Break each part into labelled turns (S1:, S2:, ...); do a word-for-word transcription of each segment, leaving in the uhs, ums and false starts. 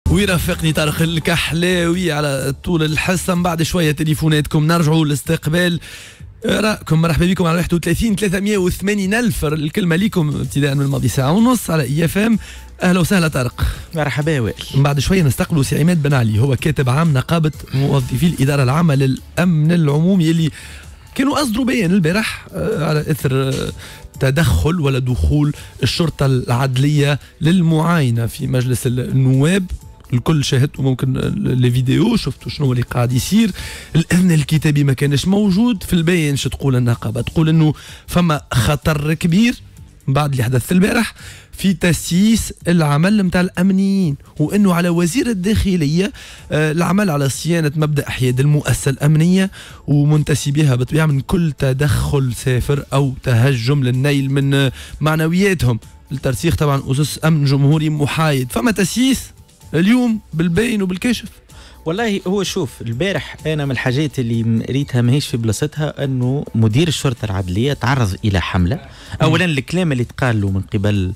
S1: ويرافقني طارق الكحلاوي على طول الحصة. من بعد شوية تليفوناتكم نرجعوا لاستقبال راكم. مرحبا بكم على واحد وثلاثين ثلاثمئة وثمانين ألف الكلمة ليكم ابتداء من الماضي ساعة ونص على اي اف ام. اهلا وسهلا طارق.
S2: مرحبا وائل.
S1: من بعد شوية نستقبلوا سي عماد بن علي، هو كاتب عام نقابة موظفي الإدارة العامة للأمن العمومي اللي كانوا أصدروا بيان البارح على إثر تدخل ولا دخول الشرطة العدلية للمعاينة في مجلس النواب. الكل شاهدتوا ممكن الفيديو، شفتوا شنو اللي قاعد يصير. الأمن الكتابي ما كانش موجود في البيان. شو تقول النقابة؟ تقول إنه فما خطر كبير بعد اللي حدث البارح في تسييس العمل نتاع الامنيين، وانه على وزير الداخليه آه العمل على صيانه مبدا احياد المؤسسه الامنيه ومنتسبيها بالطبيعه من كل تدخل سافر او تهجم للنيل من آه معنوياتهم. الترسيخ طبعا اسس امن جمهوري محايد. فما تسييس اليوم بالبين وبالكشف.
S2: والله هو شوف، البارح انا من الحاجات اللي ريتها ماهيش في بلاصتها انه مدير الشرطه العدليه تعرض الى حمله. اولا الكلام اللي تقال له من قبل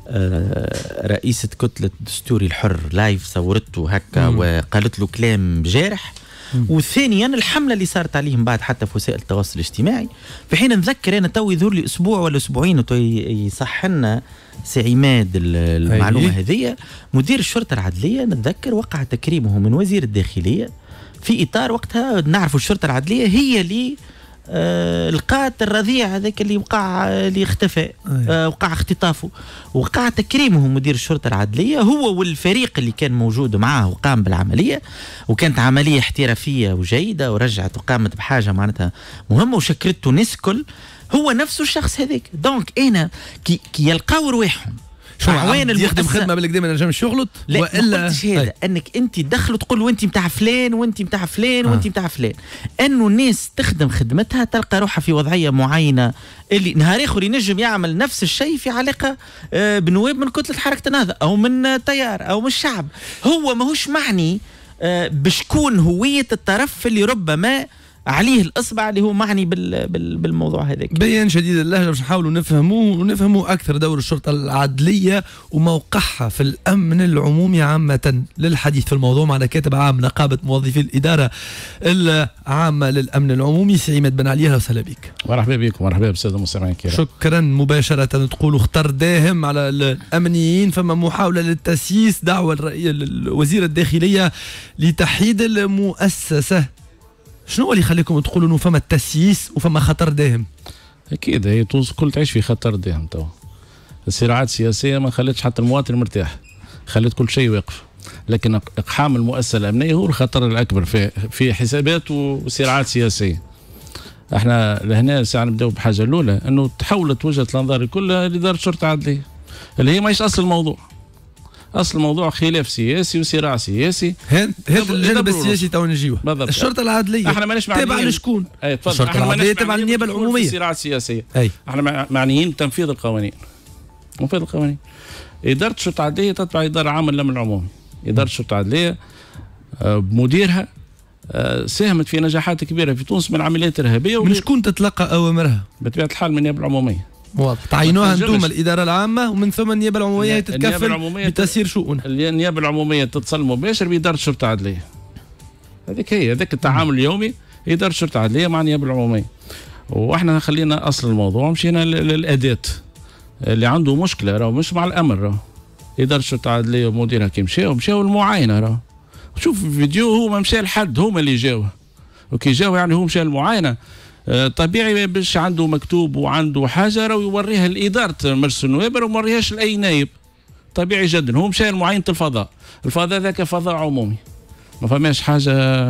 S2: آه رئيسه كتله الدستوري الحر لايف صورته هكا وقالت له كلام جارح. وثانيا الحمله اللي صارت عليهم بعد حتى في وسائل التواصل الاجتماعي، في حين نذكر انا تو يظهر لي اسبوع ولا اسبوعين يصح لنا سي عماد المعلومه هذه. مدير الشرطه العدليه نتذكر وقع تكريمه من وزير الداخليه في اطار وقتها نعرفوا الشرطه العدليه هي اللي آه لقات الرضيع هذاك اللي وقع اللي اختفى آه وقع اختطافه، وقع تكريمه مدير الشرطه العدليه هو والفريق اللي كان موجود معاه وقام بالعمليه، وكانت عمليه احترافيه وجيده ورجعت وقامت بحاجه معناتها مهمه وشكرته الناس كل. هو نفسه الشخص هذاك. دونك انا كي, كي يلقاو رواحهم
S1: شو عوين يخدم خدمه بالكدا ما نجمش يغلط
S2: والا ما قلتش هذا انك انت تدخل تقول وانت نتاع فلان وانت نتاع فلان وانت نتاع فلان. انه الناس تخدم خدمتها تلقى روحها في وضعيه معينه اللي نهار اخر ينجم يعمل نفس الشيء في علاقه بنواب من كتله حركه النهضه او من تيار او من الشعب. هو ماهوش معني بشكون هويه الطرف اللي ربما عليه الاصبع اللي هو معني بال بال بالموضوع هذاك.
S1: بيان شديد اللهجه باش نحاولوا نفهموه ونفهموا اكثر دور الشرطه العدليه وموقعها في الامن العمومي عامه. للحديث في الموضوع معنا كاتب عام نقابه موظفي الاداره العامه للامن العمومي سي عماد بن علي. اهلا وسهلا بك.
S3: مرحبا بكم. مرحبا بالساده المستمعين الكرام.
S1: شكرا. مباشره تقولوا اختار داهم على الامنيين. فما محاوله للتسييس، دعوه وزير الداخليه لتحييد المؤسسه. شنو اللي يخليكم تقولوا انه فما التسييس وفما خطر داهم؟
S3: اكيد هي تونس الكل تعيش في خطر داهم. توا الصراعات السياسيه ما خلتش حتى المواطن مرتاح، خلت كل شيء واقف. لكن اقحام المؤسسه الامنيه هو الخطر الاكبر في في حسابات وصراعات سياسيه. احنا لهنا ساعه نبداو بحاجه الاولى انه تحولت وجهه الانظار كلها لاداره شرطه عدليه اللي هي ماهيش اصل الموضوع. اصل الموضوع خلاف سياسي وصراع سياسي.
S1: هذا الجانب السياسي تو نجيوه. الشرطه العدليه
S3: احنا ماناش
S1: معنيين تابعه لشكون؟ الشرطه العدليه تابعه للنيابه العموميه.
S3: صراع سياسيه. احنا معنيين بتنفيذ القوانين. تنفيذ القوانين. اداره الشرطه العدليه تتبع اداره عامه للامن العمومي. اداره الشرطه العدليه بمديرها ساهمت في نجاحات كبيره في تونس من عمليات ارهابيه.
S1: من شكون تتلقى اوامرها؟
S3: بطبيعه الحال من النيابه العموميه.
S1: واضح. تعينوها انتم الاداره العامه ومن ثم النيابه العموميه تتكفل بتسيير شؤونها.
S3: النيابه العموميه تتصل مباشر باداره الشرطه العدليه. هذيك هي هذاك التعامل اليومي اداره الشرطه العدليه مع النيابه العموميه. واحنا خلينا اصل الموضوع مشينا للاداه اللي عنده مشكله راهو مش مع الامر. راهو اداره الشرطه العدليه ومديرها كي مشاو مشاو المعاينه. راهو شوف الفيديو هو ما مشى لحد، هما اللي جاوه وكي جاو يعني هو مشى المعاينه. طبيعي باش عنده مكتوب وعنده حاجه راهو يوريها لاداره مجلس النواب وما يوريهاش لاي نايب. طبيعي جدا. هو مشى لمعاينه الفضاء. الفضاء ذاك فضاء عمومي ما فماش حاجه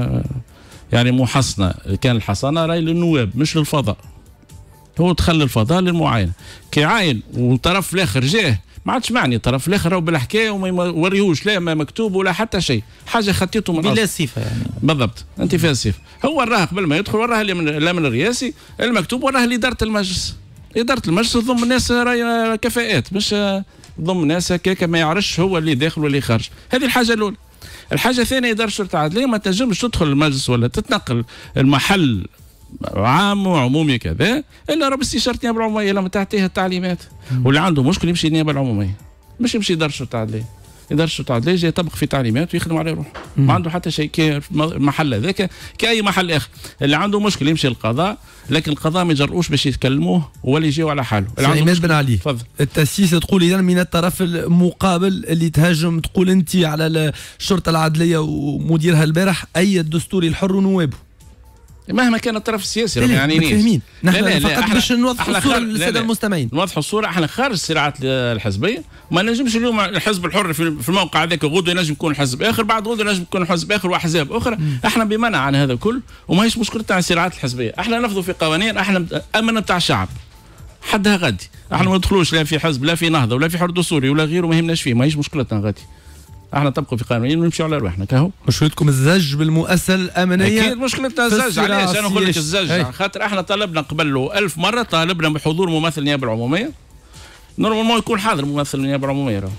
S3: يعني محصنه. كان الحصانه راهي للنواب مش للفضاء. هو دخل الفضاء للمعاينه كي عاين والطرف الاخر جاه ما عادش معني. الطرف الاخر راهو بالحكايه وما يوريهوش لا ما مكتوب ولا حتى شيء. حاجه خطيته من
S2: بلا صفه يعني.
S3: بالضبط. انت فيها الصفه. هو راه قبل ما يدخل وراه الامن الرئاسي المكتوب وراه لاداره المجلس. اداره المجلس تضم الناس راهي كفاءات مش تضم ناس هكاك ما يعرفش هو اللي داخل واللي خارج. هذه الحاجه الاولى. الحاجه الثانيه اداره الشرطه العدليه ما تنجمش تدخل المجلس ولا تتنقل المحل عام وعمومي كذا الا راه باستشاره النيابه العموميه لما تعطيها التعليمات. واللي عنده مشكل يمشي النيابه العموميه مش يمشي اداره الشرطه العدليه. إدارة الشرطة العدلية جاي يطبق في تعليمات ويخدم على روحه، ما عنده حتى شيء كمحل هذاك كأي محل آخر. اللي عنده مشكل يمشي للقضاء، لكن القضاء ما يجرؤوش باش يتكلموه ولا يجيو على حاله.
S1: عماد بن علي،
S3: تفضل.
S1: التأسيس تقول إذا من الطرف المقابل اللي تهاجم، تقول أنت على الشرطة العدلية ومديرها البارح أي الدستوري الحر ونوابه
S3: مهما كان الطرف السياسي
S1: لا
S3: يعني
S1: فاهمين نحن
S3: لا لا
S1: فقط باش نوضحوا الصورة للسادة المستمعين.
S3: نوضحوا الصورة، احنا خارج الصراعات الحزبية، ما نجمش اليوم الحزب الحر في الموقع هذاك غدوة ينجم يكون حزب آخر، بعد غدوة ينجم يكون حزب آخر وأحزاب أخرى. م. احنا بمنع عن هذا كل، وما هيش مشكلة تاع الصراعات الحزبية، احنا نفذوا في قوانين، احنا أمن بتاع الشعب حدها غادي، احنا ما ندخلوش لا في حزب لا في نهضة ولا في حر دستوري ولا غيره، ما يهمناش فيه، ما هيش مشكلتنا غادي. احنا نطبقوا في قانونين ونمشي على رواحنا كهو.
S1: مشكلتكم الزج بالمؤسسه الامنيه؟
S3: اكيد مشكلتنا الزج. علاش انا نقول لك الزج؟ خاطر احنا طلبنا قبل ألف مره، طالبنا بحضور ممثل النيابه العموميه. نورمالمون يكون حاضر ممثل النيابه العموميه، راه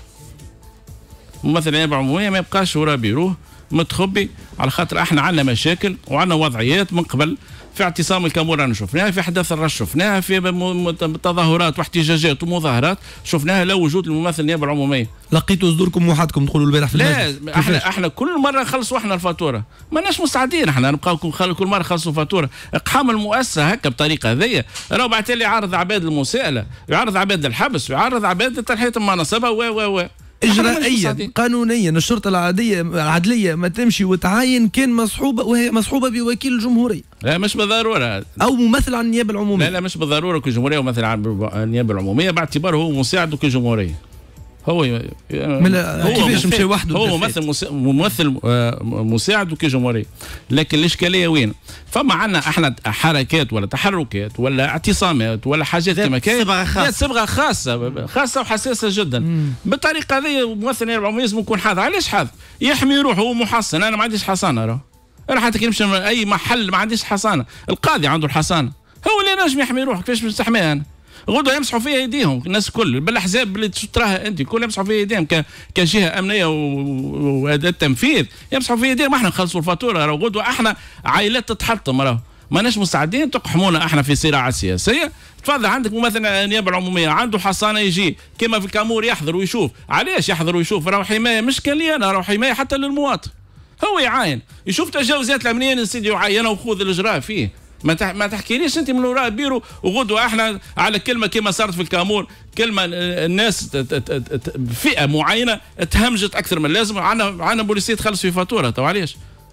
S3: ممثل النيابه العموميه ما يبقاش ورا بيروه متخبي، على خاطر احنا عندنا مشاكل وعندنا وضعيات من قبل. في اعتصام الكامورة أنا شفناها، في حدث الرش شفناها، في تظاهرات واحتجاجات ومظاهرات شفناها لا وجود الممثل النيابة العمومية.
S1: لقيتوا صدوركم وحدكم تقولوا البارح في المجلس؟
S3: لا احنا احنا كل مرة نخلصوا احنا الفاتورة، ماناش مستعدين احنا نبقاو كل مرة نخلصوا فاتورة. اقحام المؤسسة هكا بطريقة هذيا، راهو بعد اللي يعرض عباد المساءلة، يعرض عباد الحبس، ويعرض عباد تنحية المناصبة و و و
S1: إجرائيا قانونيا الشرطة العادية العدلية ما تمشي وتعاين كان مصحوبة، وهي مصحوبة بوكيل الجمهورية.
S3: لا مش بالضرورة،
S1: أو ممثل عن النيابة العمومية.
S3: لا لا مش بالضرورة كجمهورية وممثل عن النيابة العمومية، باعتباره هو مساعد كجمهورية. هو
S1: هو كيفاش مشي وحده؟
S3: هو ممثل ممثل مساعد وكجمهورية. لكن الإشكالية وين؟ فما عندنا احنا حركات ولا تحركات ولا اعتصامات ولا حاجات كما كاين
S2: صبغة خاصة
S3: صبغة خاصة خاصة وحساسة جدا. مم. بالطريقة هذه ممثل النيابة العمومية لازم يكون حاضر. علاش حاضر؟ يحمي روحه، هو محصن. أنا ما عنديش حصانة، راه أنا حتى كي نمشي أي محل ما عنديش حصانة، القاضي عنده الحصانة، هو اللي نجم يحمي روحه. كيفاش نستحميها أنا؟ غدوة يمسحوا فيها ايديهم الناس الكل، بالاحزاب اللي تراها انت كل يمسحوا فيها ايديهم كجهه امنيه واداه تنفيذ، يمسحوا فيها ايديهم. احنا نخلصوا الفاتوره، راه غدوه احنا عائلات تتحطم، راه ماناش مستعدين تقحمونا احنا في صراعات سياسيه. تفضل عندك ممثل النيابه العموميه عنده حصانه يجي كما في الكامور يحضر ويشوف. علاش يحضر ويشوف؟ راه حمايه مش كان لي انا، راه حمايه حتى للمواطن. هو يعاين يشوف تجاوزات الامنيه نسيدي يعاينها وخذ الاجراء فيه. ما تح... ما تحكيليش انت من وراء بيرو وغدوه احنا على كلمه كما صارت في الكامور، كلمه الناس فئه معينه تهمجت اكثر من اللازم، عندنا عندنا بوليسيه تخلص في فاتوره. تو علاش؟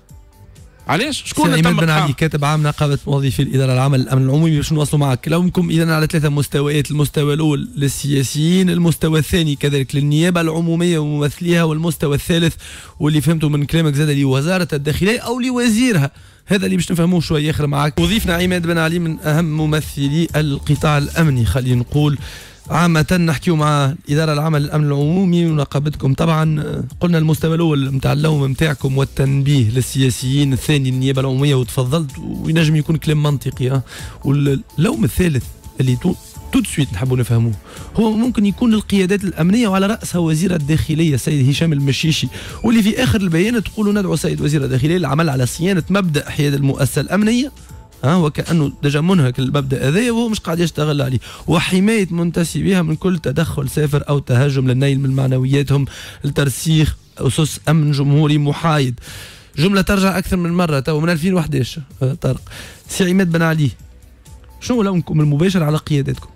S3: علاش؟ شكون اللي
S1: تم بن علي كاتب عام نقابه موظفي الاداره العامه للامن العمومي باش نواصلوا معك كلامكم اذا على ثلاثه مستويات. المستوى الاول للسياسيين، المستوى الثاني كذلك للنيابه العموميه وممثليها، والمستوى الثالث واللي فهمته من كلامك زاد لوزاره الداخليه او لوزيرها. هذا اللي باش نفهموه شويه اخر معك. وظيفنا عماد بن علي من اهم ممثلي القطاع الامني، خلينا نقول عامة نحكيو مع الإدارة العامة للأمن العمومي ونقابتكم. طبعا قلنا المستوى الأول نتاع اللوم نتاعكم والتنبيه للسياسيين، الثاني النيابة العمومية وتفضلت وينجم يكون كلام منطقي اه واللوم الثالث اللي تو تو سويت نحبوا نفهموه هو ممكن يكون القيادات الأمنية وعلى رأسها وزير الداخلية السيد هشام المشيشي، واللي في آخر البيان تقولوا ندعو سيد وزير الداخلية للعمل على صيانة مبدأ حياد المؤسسة الأمنية، ها وكأنه دجا منهك المبدأ هذايا وهو مش قاعد يشتغل عليه، وحماية منتسبيها من كل تدخل سافر أو تهجم للنيل من معنوياتهم لترسيخ أسس أمن جمهوري محايد. جملة ترجع أكثر من مرة تو من ألفين وأحد عشر. طارق سي عماد بن علي، شنو لومكم المباشر على قياداتكم؟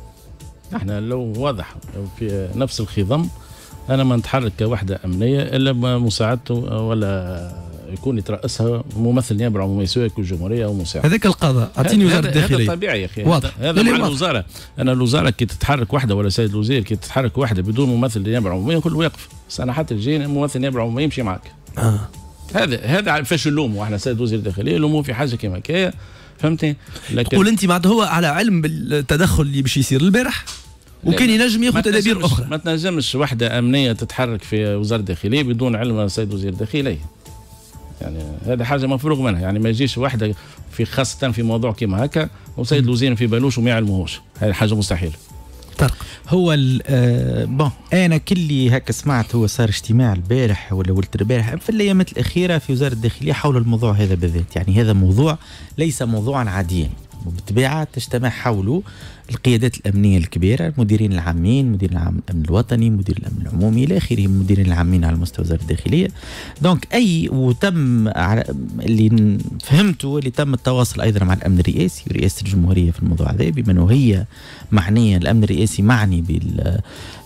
S3: احنا لو واضح في نفس الخضم، أنا ما نتحرك كوحدة أمنية إلا بمساعدته ولا يكون يترأسها ممثل النيابه العموميه سواء يكون جمهوريه او مساعد.
S1: هذاك القضاء اعطيني وزاره الداخليه.
S3: هذا طبيعي يا اخي،
S1: واضح.
S3: هذا مع الوزاره. انا الوزاره كي تتحرك وحده ولا سيد الوزير كي تتحرك وحده بدون ممثل النيابه العموميه كله يقف. بس انا حتى الجي ممثل النيابه العموميه يمشي معك.
S1: آه.
S3: هذا هذا فاش نلوموا احنا سيد وزير الداخليه نلوموا في حاجه كيما كاية، فهمتني؟
S1: لكن تقول انت معناتها هو على علم بالتدخل اللي باش يصير البارح وكان ينجم ياخذ تدابير اخرى.
S3: ما تنجمش وحده امنيه تتحرك في وزاره الداخليه بدون علم سيد وزير الداخليه. يعني هذا حاجه مفروغ منها، يعني ما يجيش واحده في خاصه في موضوع كيما هكا وسيد الوزير في بالوش وما يعلموهوش، هذه حاجه مستحيله.
S1: طرق
S2: هو آه بون انا كلي هكا سمعت هو صار اجتماع البارح ولا ولت البارح في الايامات الاخيره في وزاره الداخليه حول الموضوع هذا بالذات. يعني هذا موضوع ليس موضوعا عاديا وبالطبيعة تجتمع حوله القيادات الأمنية الكبيرة، المديرين العامين، مدير العام الأمن الوطني، مدير الأمن العمومي إلى آخره، المديرين العامين على مستوى وزارة الداخلية. دونك أي وتم اللي فهمته اللي تم التواصل أيضا مع الأمن الرئاسي ورئاسة الجمهورية في الموضوع هذا، بما أنه هي معنية، الأمن الرئاسي معني بال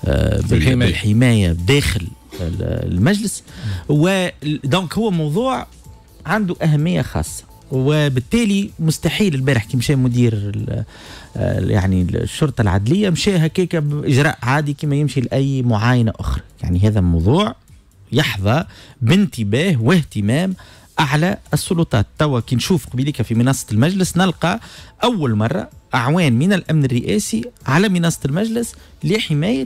S2: بالحماية داخل المجلس. ودونك هو موضوع عنده أهمية خاصة، وبالتالي مستحيل البارح كي مشى مدير يعني الشرطة العدلية مشى هكاك بإجراء عادي كما يمشي لأي معاينة أخرى. يعني هذا موضوع يحظى بانتباه واهتمام أعلى السلطات. توا كي نشوف قبيلك في منصة المجلس نلقى أول مرة أعوان من الأمن الرئاسي على منصة المجلس لحماية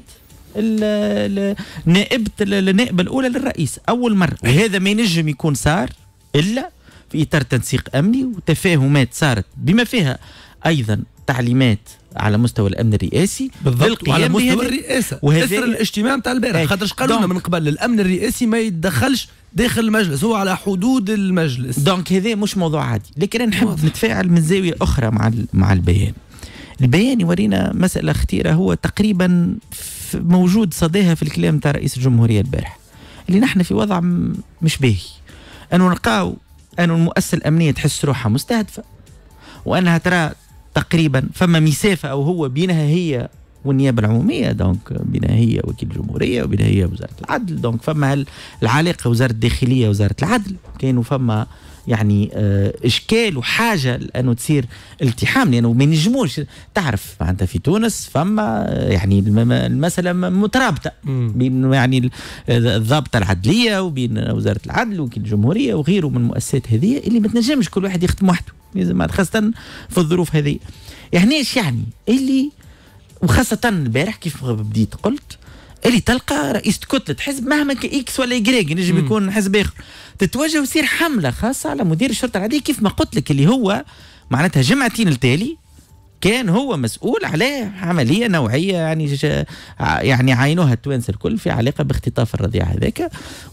S2: النائبة النائبة الأولى للرئيس أول مرة. وهذا ما ينجم يكون صار إلا في إطار تنسيق أمني وتفاهمات صارت بما فيها أيضا تعليمات على مستوى الأمن الرئاسي
S1: بالضبط على مستوى الرئاسة إثر الاجتماع نتاع البارح. خاطرش قالوا لنا من قبل الأمن الرئاسي ما يتدخلش داخل المجلس، هو على حدود المجلس.
S2: دونك هذا مش موضوع عادي، لكن أنا نحب نتفاعل من زاوية أخرى مع مع البيان. البيان يورينا مسألة خطيرة، هو تقريبا موجود صداها في الكلام تاع رئيس الجمهورية البارح، اللي نحن في وضع مش باهي، أنه نلقاو أن المؤسسة الأمنية تحس روحها مستهدفة، وأنها ترى تقريبا فما مسافة أو هو بينها هي والنيابة العمومية، دونك بينها هي وكيل الجمهورية وبينها هي وزارة العدل. دونك فما العلاقة وزارة الداخلية وزارة العدل كانوا فما يعني اه إشكال وحاجة لأنه تصير التحام، لأنه ما ينجموش تعرف معناتها في تونس فما يعني المسألة مترابطة بين يعني الضابطة العدلية وبين وزارة العدل وكيل الجمهورية وغيره من المؤسسات هذه اللي ما تنجمش كل واحد يخدم وحده، لازم خاصة في الظروف هذه. يعني ايش يعني اللي وخاصة البارح كيف بديت قلت اللي تلقى رئيس كتلة حزب مهما اكس ولا يجريج ينجم يكون حزب اخر تتوجه ويصير حملة خاصة على مدير الشرطة العادية، كيف ما قلت لك اللي هو معناتها جمعتين التالي كان هو مسؤول على عملية نوعية يعني يعني عينوها التوانسة الكل في علاقة باختطاف الرضيع هذاك،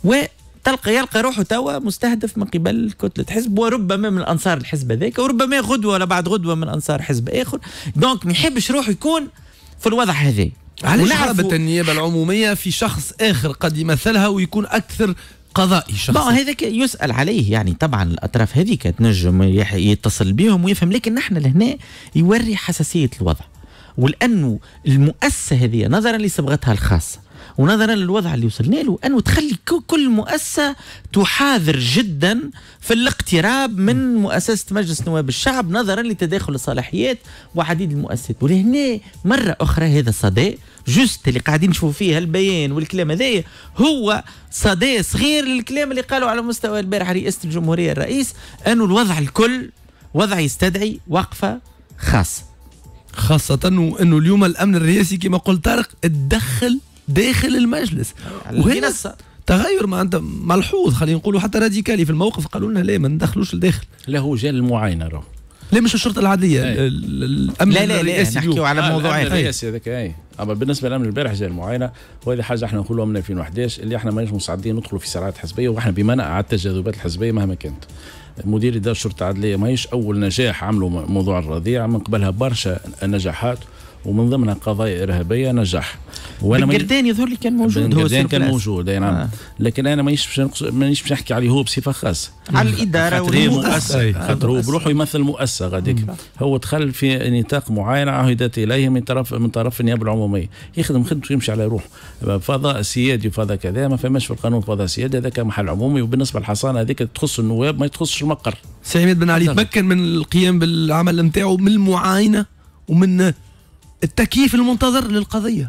S2: وتلقى يلقى روحه توا مستهدف من قبل كتلة حزب، وربما من أنصار الحزب هذاك، وربما غدوة ولا بعد غدوة من أنصار حزب آخر. دونك ما يحبش روحه يكون في الوضع هذا.
S1: علاش حربت النيابة العمومية في شخص آخر قد يمثلها ويكون أكثر قضائي شخص؟
S2: هذاك يسأل عليه، يعني طبعا الأطراف هذيك تنجم يتصل بهم ويفهم، لكن نحن لهنا يوري حساسية الوضع، ولأنه المؤسسة هذه نظرا لصبغتها الخاصة ونظرا للوضع اللي وصلنا له أنه تخلي كل مؤسسة تحاذر جدا في الاقتراب من مؤسسة مجلس نواب الشعب نظرا لتداخل الصلاحيات وعديد المؤسسات. ولهنا مرة أخرى هذا صدى جست اللي قاعدين نشوفوا فيه البيان والكلام هذا هو صدى صغير للكلام اللي قالوا على مستوى البارح رئاسة الجمهورية الرئيس، أنه الوضع الكل وضع يستدعي وقفة خاصة،
S1: خاصة أنه اليوم الأمن الرئاسي كما قلت طارق اتدخل داخل المجلس، وهنا تغير ما انت ملحوظ خلينا نقولوا حتى راديكالي في الموقف، قالوا لنا لا ما ندخلوش لداخل.
S3: لا هو جاء المعاينه راه
S1: لا مش الشرطه العاديه الامن
S2: لا لا الرئاسي لا نحكيو على موضوع
S3: الرئاسي هذاك اي. اما بالنسبه للامن البارح جاء المعاينه، وهذه حاجه احنا نقولوها من ألفين وأحد عشر اللي احنا ماناش مستعدين ندخلوا في صراعات حزبيه، واحنا بمنع على التجاذبات الحزبيه مهما كانت. مدير اداره الشرطه العدليه ماهيش اول نجاح عملوا موضوع الرضيع، من قبلها برشا نجاحات ومن ضمنها قضايا إرهابية نجح.
S2: وانا القردان يظهر لي كان موجود، هو
S3: كان موجود اي نعم. آه. لكن انا مانيش مانيش باش نحكي عليه هو بصفة خاصة
S2: على الإدارة
S3: والمؤسسة، خاطر هو بروحه يمثل مؤسسة غاديك، هو دخل في نطاق معين عهدت إليه من طرف من طرف النيابة العمومية، يخدم خدمته يمشي على روحه. فضاء سيادي وفضاء كذا ما فماش في القانون فضاء سيادي، هذاك محل عمومي، وبالنسبة للحصانة هذيك تخص النواب ما تخصش المقر.
S1: سي عماد بن علي تمكن من القيام بالعمل نتاعو من المعاينة ومن التكييف المنتظر للقضية.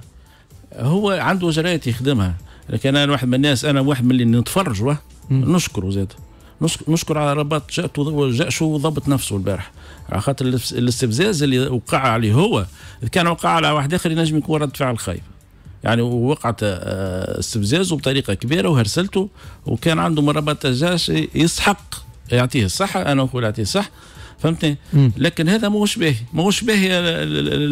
S3: هو عنده جرائد يخدمها، لكن أنا واحد من الناس، أنا واحد من اللي نتفرج نشكره زاد، نشكر على رباط جاءته وجاء وضبط نفسه البارح، على خاطر الاستفزاز اللي وقع عليه هو كان وقع على واحد آخر ينجم يكون رد فعل خايب. يعني وقعت استفزازه بطريقة كبيرة وهرسلته، وكان عنده مربط جاش يسحق يعطيه الصحة، أنا أقول يعطيه الصح، فهمتني؟ لكن هذا موش باهي، موش باهي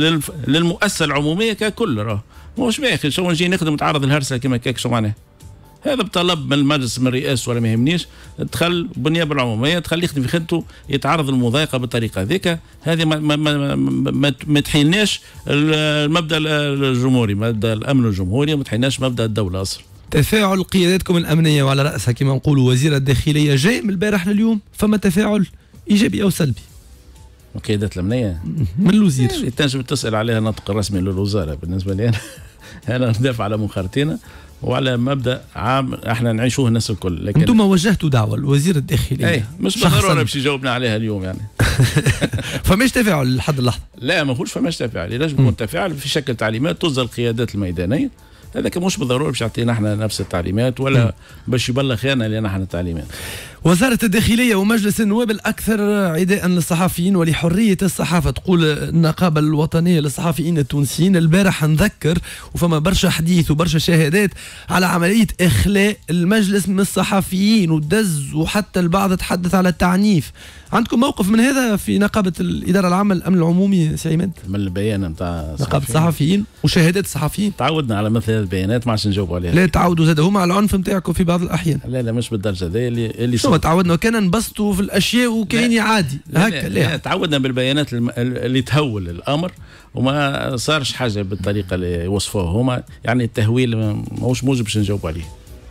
S3: للمؤسسة العمومية ككل، راه موش باهي. شو نجي نخدم تعرض الهرسة كما كاك شو معناه؟ هذا بطلب من المجلس من الرئاسه ولا ما يهمنيش، دخل بالنيابه العموميه دخل يخدم في خدمته، يتعرض للمضايقه بالطريقه هذيك. هذه ما ما ما, ما, ما تحيلناش المبدا الجمهوري، مبدا الامن الجمهوري، ما تحيلناش مبدا الدوله اصلا.
S1: تفاعل قياداتكم الامنيه وعلى راسها كما نقولوا وزير الداخليه جاي من البارح لليوم، فما تفاعل ايجابي او سلبي؟
S3: القيادات الامنيه
S1: من الوزير
S3: يعني تنجم تسال عليها النطق الرسمي للوزاره. بالنسبه لي انا انا ندافع على مخارتنا وعلى مبدا عام احنا نعيشوه الناس الكل. لكن
S1: انتم وجهتوا دعوه لوزير الداخليه
S3: اي مش بالضروره باش يجاوبنا عليها اليوم يعني.
S1: فماش تفاعل لحد اللحظه؟
S3: لا ما نقولش فماش تفاعل، لازم يكون تفاعل في شكل تعليمات تصدر القيادات الميدانيه. هذاك مش بالضروره باش يعطينا احنا نفس التعليمات ولا باش يبلغ انا لنا احنا التعليمات.
S1: وزارة الداخلية ومجلس النواب الأكثر عداء للصحفيين ولحرية الصحافة، تقول النقابة الوطنية للصحفيين التونسيين. البارح نذكر وفما برشا حديث وبرشا شهادات على عملية إخلاء المجلس من الصحفيين ودز، وحتى البعض تحدث على التعنيف. عندكم موقف من هذا في نقابة الإدارة العامة للأمن العمومي سي عماد؟
S3: من البيان نتاع
S1: نقابة الصحفيين وشهادات الصحفيين
S3: تعودنا على مثل هذه البيانات ما عادش نجاوبوا عليها.
S1: لا تعودوا زاد هما على العنف نتاعكم في بعض الأحيان.
S3: لا لا مش بالدرجة ذي اللي اللي
S1: شو تعودنا كان نبسطوا في الاشياء وكاين عادي هكا. لا
S3: تعودنا بالبيانات اللي تهول الامر وما صارش حاجه بالطريقه اللي وصفوها هما، يعني التهويل ماهوش موجب باش نجاوب عليه.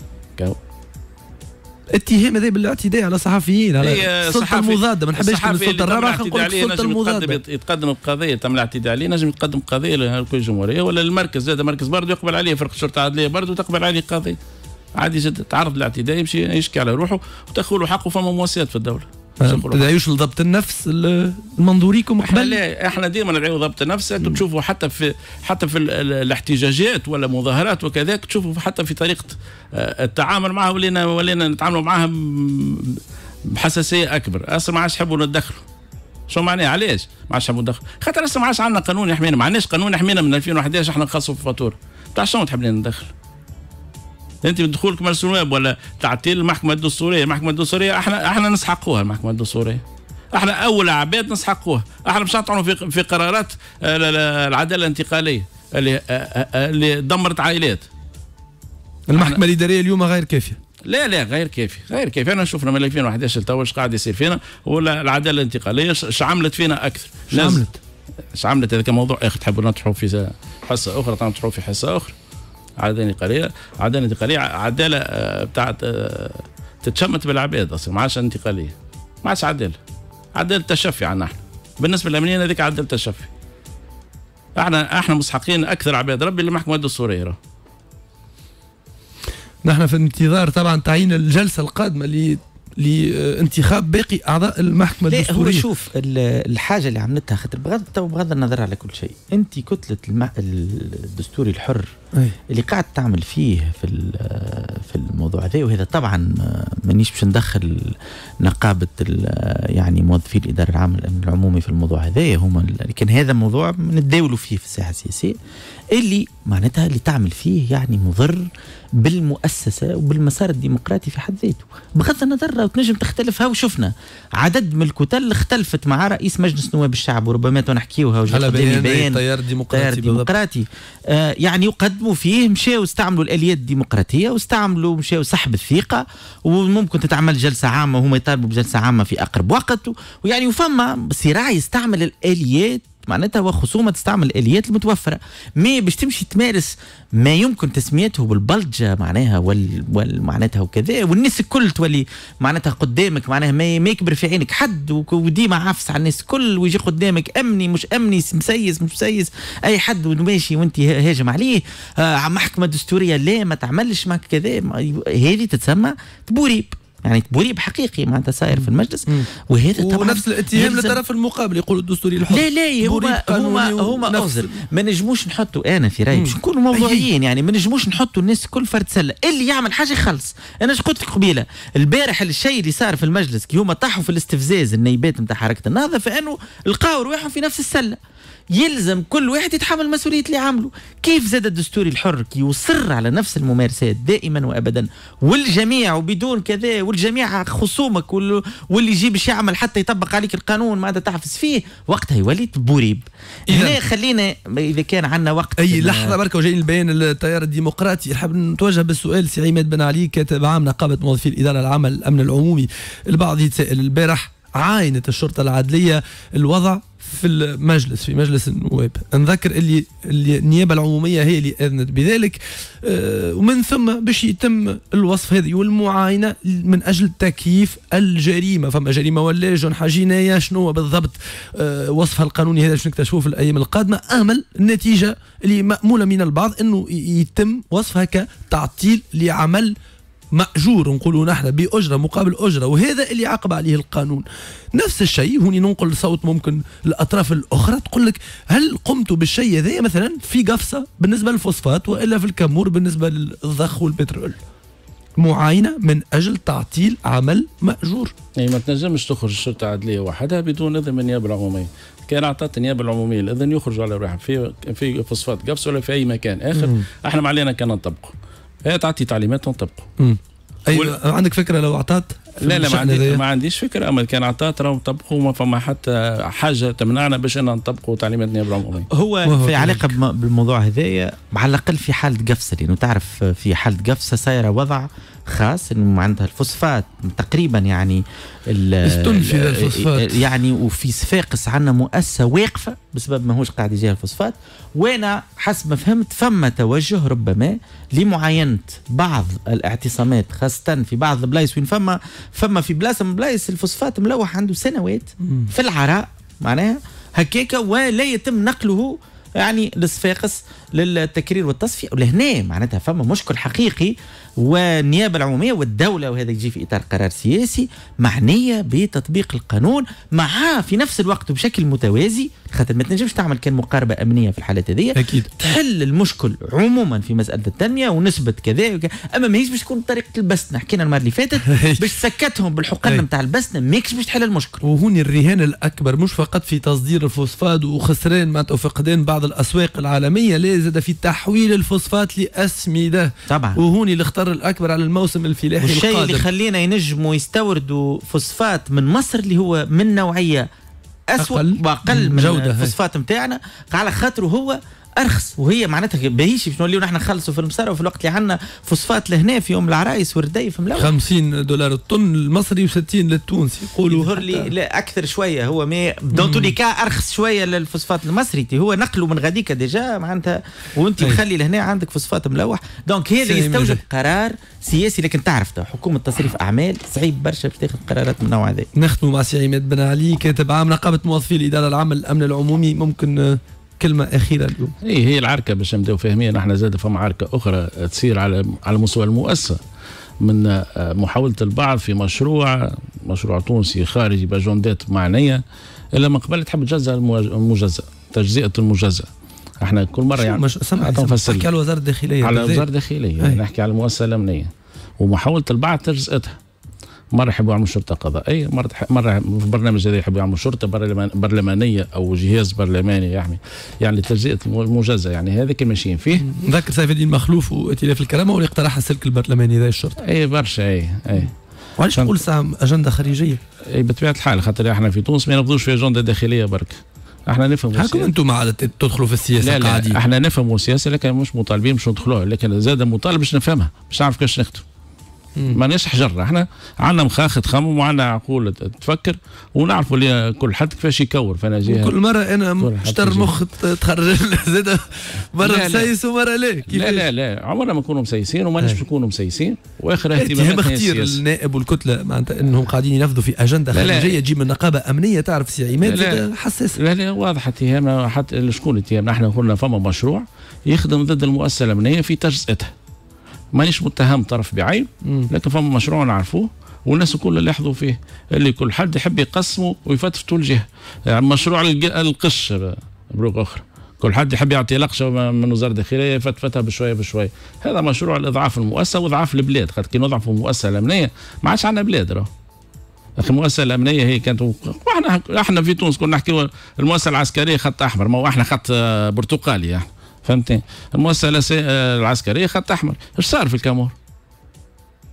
S3: اتهام
S1: هذا بالاعتداء على صحفيين، على السلطه المضاده. ما نحبش نقول السلطه الرابعه، نقول السلطه المضاده.
S3: يتقدم بقضيه تم الاعتداء عليه، نجم يتقدم قضيه للكل الجمهوريه ولا المركز، زاد مركز برضه يقبل عليه فرقه الشرطه العدليه برضه تقبل عليه قضيه عادي جدا. تعرض للاعتداء يمشي يشكي على روحه وتاخذ له حقه. فما مواسيات في الدوله.
S1: ما تدعيوش لضبط النفس المنظوريكم؟
S3: احنا لا احنا ديما ندعيو ضبط النفس. تشوفوا حتى في حتى في الاحتجاجات ولا مظاهرات وكذاك، تشوفوا حتى في طريقه التعامل معها ولينا ولينا نتعاملوا معها بحساسيه اكبر. اصلا ما عادش يحبوا ندخلوا. شو معناه؟ علاش ما عادش يحبوا ندخلوا؟ خاطر اصلا ما عادش عندنا قانون يحمينا. ما عندناش قانون يحمينا من ألفين وأحد عشر. احنا نخصصوا في الفاتوره بتاع شنو تحب لنا ندخل؟ انت بدخولك مجلس النواب ولا تعطيل المحكمه الدستوريه. المحكمه الدستوريه احنا احنا نسحقوها. المحكمه الدستوريه احنا اول عباد نسحقوها. احنا مش نطعنوا في في قرارات العداله الانتقاليه اللي اللي دمرت عائلات.
S1: المحكمه الاداريه اليوم غير كافيه.
S3: لا لا غير كافي غير كافي. انا شفنا من ألفين وأحد عشر تو ايش قاعد يصير فينا، ولا العداله الانتقاليه ايش عملت فينا اكثر.
S1: ايش عملت؟
S3: ايش عملت؟ هذا موضوع اخر تحبوا نطرحوا في حصه اخرى، نطرحوا في حصه اخرى. عداله انتقاليه عداله انتقاليه عداله بتاعت تتشمت بالعباد. اصلا ما عادش انتقاليه، ما عادش عداله. عداله تشفي عنا احنا بالنسبه للامنيين. هذيك عداله تشفي. احنا احنا مستحقين اكثر عباد ربي للمحكمه الدستوريه.
S1: نحن في انتظار طبعا تعيين الجلسه القادمه اللي لانتخاب باقي اعضاء المحكمه الدستوريه.
S2: هو شوف الحاجه اللي عملتها خاطر بغض بغض النظر على كل شيء، انت كتله المح... الدستوري الحر أي. اللي قاعد تعمل فيه في في الموضوع هذا، وهذا طبعا مانيش باش ندخل نقابه يعني موظفي الاداره العامه للامن العمومي في الموضوع هذا هما، لكن هذا موضوع نتداولوا فيه في الساحه السياسيه اللي معناتها اللي تعمل فيه يعني مضر بالمؤسسه وبالمسار الديمقراطي في حد ذاته. بغض النظر تنجم تختلفها، وشفنا عدد من الكتل اختلفت مع رئيس مجلس نواب الشعب وربما نحكيوها
S1: على بيان بيان تيار ديمقراطي,
S2: ديمقراطي. آه يعني يقدموا فيه مشاو استعملوا الاليات الديمقراطيه واستعملوا مشاو سحب الثقه، وممكن تتعمل جلسه عامه وهم يطالبوا بجلسه عامه في اقرب وقت، ويعني وفما صراع يستعمل الاليات معناتها وخصومة تستعمل الآليات المتوفرة. ما باش تمشي تمارس ما يمكن تسميته بالبلجة معناها وال, وال معناتها وكذا، والناس الكل تولي معناتها قدامك معناها ما, ما يكبر في عينك حد، وديما عافس على الناس الكل، ويجي قدامك أمني مش أمني، مسيس مش مسيس، أي حد ماشي وأنت هاجم عليه. آه محكمة دستورية لا ما تعملش معك كذا، هذه تتسمى تبوريب، يعني تبوريب حقيقي معناتها صاير في المجلس. وهذا طبعا
S1: ونفس الاتهام للطرف المقابل يقول الدستوري الحر.
S2: لا لا هما هما هما أغزر. ما نجموش نحطوا، انا في رايي باش نكونوا موضوعيين، يعني ما نجموش نحطوا الناس كل فرد سله، اللي يعمل حاجه يخلص. انا اش قلت لك قبيله البارح الشيء اللي صار في المجلس كي هما طاحوا في الاستفزاز النيبات نتاع حركه النهضه، فانه لقاو رواحهم في نفس السله. يلزم كل واحد يتحمل مسؤولية اللي عمله. كيف زاد الدستوري الحر كي يصر على نفس الممارسات دائما وابدا والجميع وبدون كذا والجميع خصومك واللي يجي باش يعمل حتى يطبق عليك القانون ماذا تحفز فيه، وقتها يولي بوريب. هنا خلينا اذا كان عندنا وقت
S1: اي لحظه بركه وجاي البيان التيار الديمقراطي. نحب نتوجه بالسؤال سي عماد بن علي كاتب عام نقابه موظفي الاداره العامه الامن العمومي. البعض يتساءل البارح عاينت الشرطه العدليه الوضع في المجلس في مجلس النواب. نذكر اللي, اللي النيابه العموميه هي اللي اذنت بذلك، آه ومن ثم باش يتم الوصف هذه والمعاينه من اجل تكييف الجريمه. فما جريمه ولا جنحه جنايه شنو بالضبط آه وصفها القانوني هذا باش نكتشفوه في الايام القادمه. امل النتيجه اللي ماموله من البعض انه يتم وصفها كتعطيل لعمل مأجور، نقولوا نحن بأجرة مقابل أجرة، وهذا اللي عقب عليه القانون. نفس الشيء هوني ننقل صوت ممكن الأطراف الأخرى تقول لك هل قمتوا بالشيء هذا مثلا في قفصة بالنسبة للفوسفات وإلا في الكمور بالنسبة للضخ والبترول؟ معاينة من أجل تعطيل عمل مأجور.
S3: يعني ما تنجمش تخرج الشرطة العدلية وحدها بدون إذن من النيابة العمومية. كان أعطت النيابة العمومية الإذن يخرجوا على روحهم في في فوسفات قفص ولا في أي مكان آخر. مم. احنا ما علينا كان نطبقه. هي تعطي تعليمات ونطبقه.
S1: أي وال... عندك فكرة لو أعطت؟
S3: لا لا ما, عندي ما عنديش فكرة، أما كان أعطت راهو نطبقوا ما فما حتى حاجة تمنعنا باش أن نطبقوا تعليمات النيابة العمومية.
S2: هو في علاقة بالموضوع هذايا على الأقل في حالة قفصة، لأنه تعرف في حالة قفصة صايرة وضع خاص انه عندها الفوسفات تقريبا يعني
S1: استنفذ الفوسفات
S2: يعني، وفي صفاقس عندنا مؤسسه واقفه بسبب ماهوش قاعد يجيها الفوسفات. وانا حسب ما فهمت فما توجه ربما لمعاينه بعض الاعتصامات خاصه في بعض البلايص وين فما فما في بلاصه من بلايص الفوسفات ملوح عنده سنوات في العراء معناها هكاكا، ولا يتم نقله يعني لصفاقس للتكرير والتصفيه. ولهنا معناتها فما مشكل حقيقي، والنيابه العموميه والدوله وهذا يجي في اطار قرار سياسي معنيه بتطبيق القانون مع في نفس الوقت بشكل متوازي، خاطر ما تنجمش تعمل كان مقاربه امنيه في الحالات هذه
S1: اكيد
S2: تحل المشكل عموما في مساله التنميه ونسبه كذا وكذا. اما ماهيش باش تكون بطريقه البسنه، حكينا المره اللي فاتت باش تسكتهم بالحقن نتاع البسنه، ماكش باش تحل المشكل.
S1: وهوني الرهان الاكبر مش فقط في تصدير الفوسفات وخسران معناتها وفقدان بعض الاسواق العالميه، لا زاد في تحويل الفوسفات لاسمده
S2: طبعا.
S1: وهوني الخطر الاكبر على الموسم الفلاحي القادم.
S2: والشيء اللي خلينا ينجموا يستوردوا فوسفات من مصر اللي هو من نوعيه اسوء واقل من جودة الفوسفات نتاعنا على خاطره هو ارخص، وهي معناتها باهيش باش نوليو نحن نخلصوا في المسار وفي الوقت اللي عندنا فوسفات لهنا في يوم العرايس والرديف ملوح
S1: خمسين دولار الطن المصري وستين للتونسي يقولوا.
S2: يظهر لي لا اكثر شويه، هو مي دون تو لي كا ارخص شويه للفوسفات المصري، هو نقله من غاديكا ديجا معناتها وانت تخلي لهنا عندك فوسفات ملوح. دونك هذا يستوجب قرار سياسي، لكن تعرف حكومه تصريف اعمال صعيب برشا باش تاخذ قرارات من النوع هذا.
S1: نختموا مع سي عماد بن علي كاتب عام نقابه موظفي الاداره العامه للامن العمومي. ممكن كلمة أخيرة اليوم؟
S3: إيه هي العركة باش نبداو فاهمين، احنا زاد فما عركة أخرى تصير على على مستوى المؤسسة من محاولة البعض في مشروع مشروع تونسي خارجي باجندات معنية، إلا من قبل تحب تجزأ المجزأ تجزئة المجزأ. احنا كل مرة يعني
S1: مش سمع نحكي على وزارة الداخلية
S3: على وزارة الداخلية نحكي على المؤسسة الأمنية ومحاولة البعض تجزئتها. مرة يحبوا يعملوا شرطة قضائية، مرة مرة في برنامج هذا يحبوا يعملوا شرطة برلمان برلمانية أو جهاز برلماني يعني يعني تجزئة المجزأ، يعني هذا كي ماشيين فيه.
S1: نذكر سيف الدين مخلوف وائتلاف الكرامة واللي اقترح السلك البرلماني ذا الشرطة.
S3: أي برشا أي أي.
S1: وعلاش تقول ساعة أجندة خارجية؟
S3: أي بطبيعة الحال، خاطر احنا في تونس ما ناخذوش في أجندة داخلية برك. احنا نفهموا
S1: حكم انتم عاد تدخلوا في السياسة
S3: لا
S1: قاعدين.
S3: لا احنا نفهموا السياسة لكن مش مطالبين باش ندخلوها، لكن زاد مطالب باش نفهمها باش نعرف كيفاش نخدم. ماناش حجر، احنا عندنا مخاخ تخمم وعندنا عقول تفكر ونعرفوا اللي كل حد كيفاش يكور. فانا جهه
S1: كل مره انا مشتر مخ تخرج زاد مره مسيس ومره لا.
S3: لا لا لا عمرنا ما نكونوا مسيسين وماناش نكونوا مسيسين، واخر
S1: اهتماماتنا اختيار النائب والكتله معناتها انهم قاعدين ينفذوا في اجنده خارجيه تجي من نقابه امنيه. تعرف سي عماد حساس.
S3: لا لا واضح اتهامنا حتى شكون اتهامنا. احنا قلنا فما مشروع يخدم ضد المؤسسه الامنيه في تجزئتها، مانيش متهم طرف بعين، لكن فما مشروع نعرفوه والناس كل اللي يحظوا فيه، اللي كل حد يحب يقسمه ويفتفتوا الجهه. يعني مشروع القش بلغه اخرى، كل حد يحب يعطي لقشه من وزاره الداخليه يفتفتها بشويه بشويه. هذا مشروع لاضعاف المؤسسه واضعاف البلاد، خاطر كي نضعفوا المؤسسه الامنيه ما عادش عندنا بلاد. راه اخي المؤسسه الامنيه هي كانت، واحنا احنا في تونس كنا نحكي المؤسسه العسكريه خط احمر، ما هو احنا خط برتقالي يعني فهمتني. المؤسسه العسكريه خط احمر. ايش صار في الكامور؟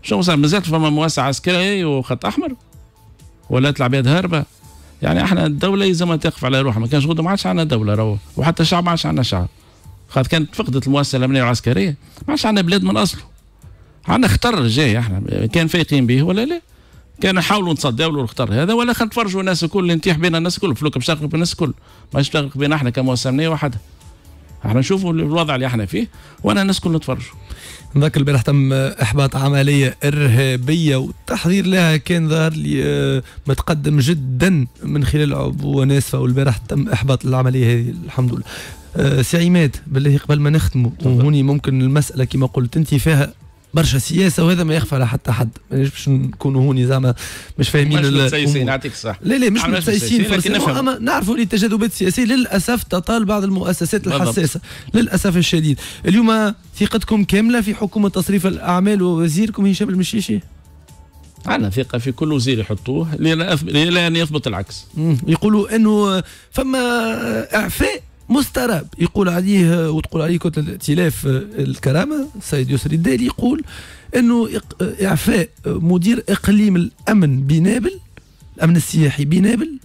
S3: شنو صار؟ مازالت فما مواسع عسكري وخط احمر ولا العباد هاربه؟ يعني احنا الدوله يلزمها تقف على روحها، ما كانش غدو ما عادش عندنا دوله راهو، وحتى الشعب ما عادش عندنا شعب. خاطر كانت فقدت المؤسسه الامنيه والعسكريه ما عادش عندنا بلاد من اصله. عندنا خطر جاي احنا كان فايقين به ولا لا؟ كان نحاولوا نتصداو له الخطر هذا ولا خلينا نتفرجوا الناس الكل اللي نتيح بين الناس الكل، فلوك باش تغلق الناس الكل، ماش تغلق بين احنا كمؤسسه امنيه وحدها. احنا نشوفوا الوضع اللي احنا فيه وانا الناس الكل نتفرجوا.
S1: ذاك البارح تم احباط عمليه ارهابيه والتحضير لها كان ظهر لي متقدم جدا من خلال عبوه ناسفه، والبارح تم احباط العمليه هذه الحمد لله. أه سي عماد بالله قبل ما نختموا، وهوني ممكن المساله كما قلت انت فيها برشا سياسه وهذا ما يخفى على حتى حد، مانيش باش نكونوا هوني زعما مش فاهمين
S3: مش متسيسين. يعطيك الصح.
S1: لا لا مش متسيسين، اما نعرفوا اللي التجاذبات السياسيه للاسف تطال بعض المؤسسات الحساسه للاسف الشديد. اليوم ثقتكم كامله في حكومه تصريف الاعمال ووزيركم هشام المشيشي؟
S3: عندنا ثقه في كل وزير يحطوه الى ان يثبت العكس.
S1: يقولوا انه فما اعفاء مستراب يقول عليه وتقول عليه كتلة الائتلاف الكرامة السيد يسري الدالي، يقول انه اعفاء مدير اقليم الامن بنابل، الامن السياحي بنابل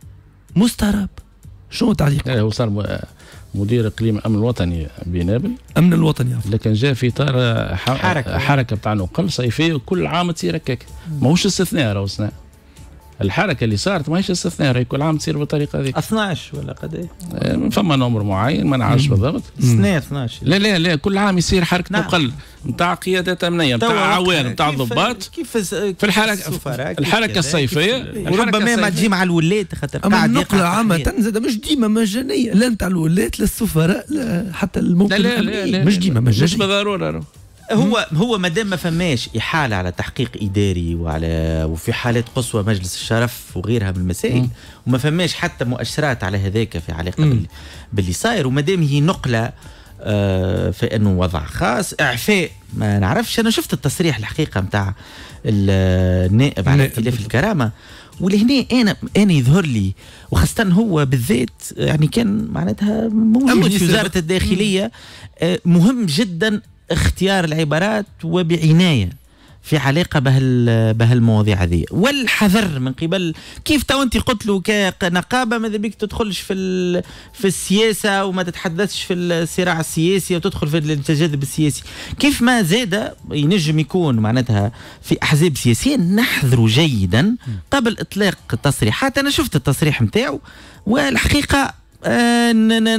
S1: مستراب. شنو تعليق؟
S3: هو صار مدير اقليم الامن الوطني بنابل،
S1: امن الوطني عفوا،
S3: لكن جاء في اطار حركه حركه بتاع نقل صيفيه وكل عام تصير هكاك، ماهوش استثناء راهو استثناء. الحركه اللي صارت ماهيش استثناء، راهي كل عام تصير بالطريقه هذيك.
S2: اثناعش ولا قد ايه؟
S3: فما نمر معين ما نعرفش بالضبط.
S2: استثناء اثناعش.
S3: لا لا لا كل عام يصير حركه
S2: نعم.
S3: نقل نتاع قيادات امنيه نتاع عوان نتاع ضباط
S2: كيف
S3: في الحركه الحركه الصيفيه،
S2: وربما ما تجي مع الولات خاطر
S1: اما النقله عامه زاد مش ديما مجانيه، لا نتاع الولات لا السفراء لا حتى الممكن
S3: لا لا لا
S1: مش ديما مجانيه،
S3: مش بالضروره.
S2: هو هو ما دام ما فماش احاله على تحقيق اداري وعلى وفي حالات قصوى مجلس الشرف وغيرها من المسائل، م. وما فماش حتى مؤشرات على هذاك في علاقه م. باللي صاير، وما دام هي نقله آه في انه وضع خاص اعفاء، ما نعرفش. انا شفت التصريح الحقيقه نتاع النائب على ائتلاف الكرامه، ولهنا انا انا يظهر لي وخاصه هو بالذات يعني كان معناتها موجود في وزاره الداخليه، آه مهم جدا اختيار العبارات وبعناية في علاقة بهال بهالمواضيع هذه، والحذر من قبل كيف تو انت قلت له كنقابة ماذا بيك تدخلش في في السياسة وما تتحدثش في الصراع السياسي وتدخل في التجاذب السياسي، كيف ما زاد ينجم يكون معناتها في أحزاب سياسية نحذروا جيدا قبل إطلاق تصريحات. أنا شفت التصريح متاعه والحقيقة آه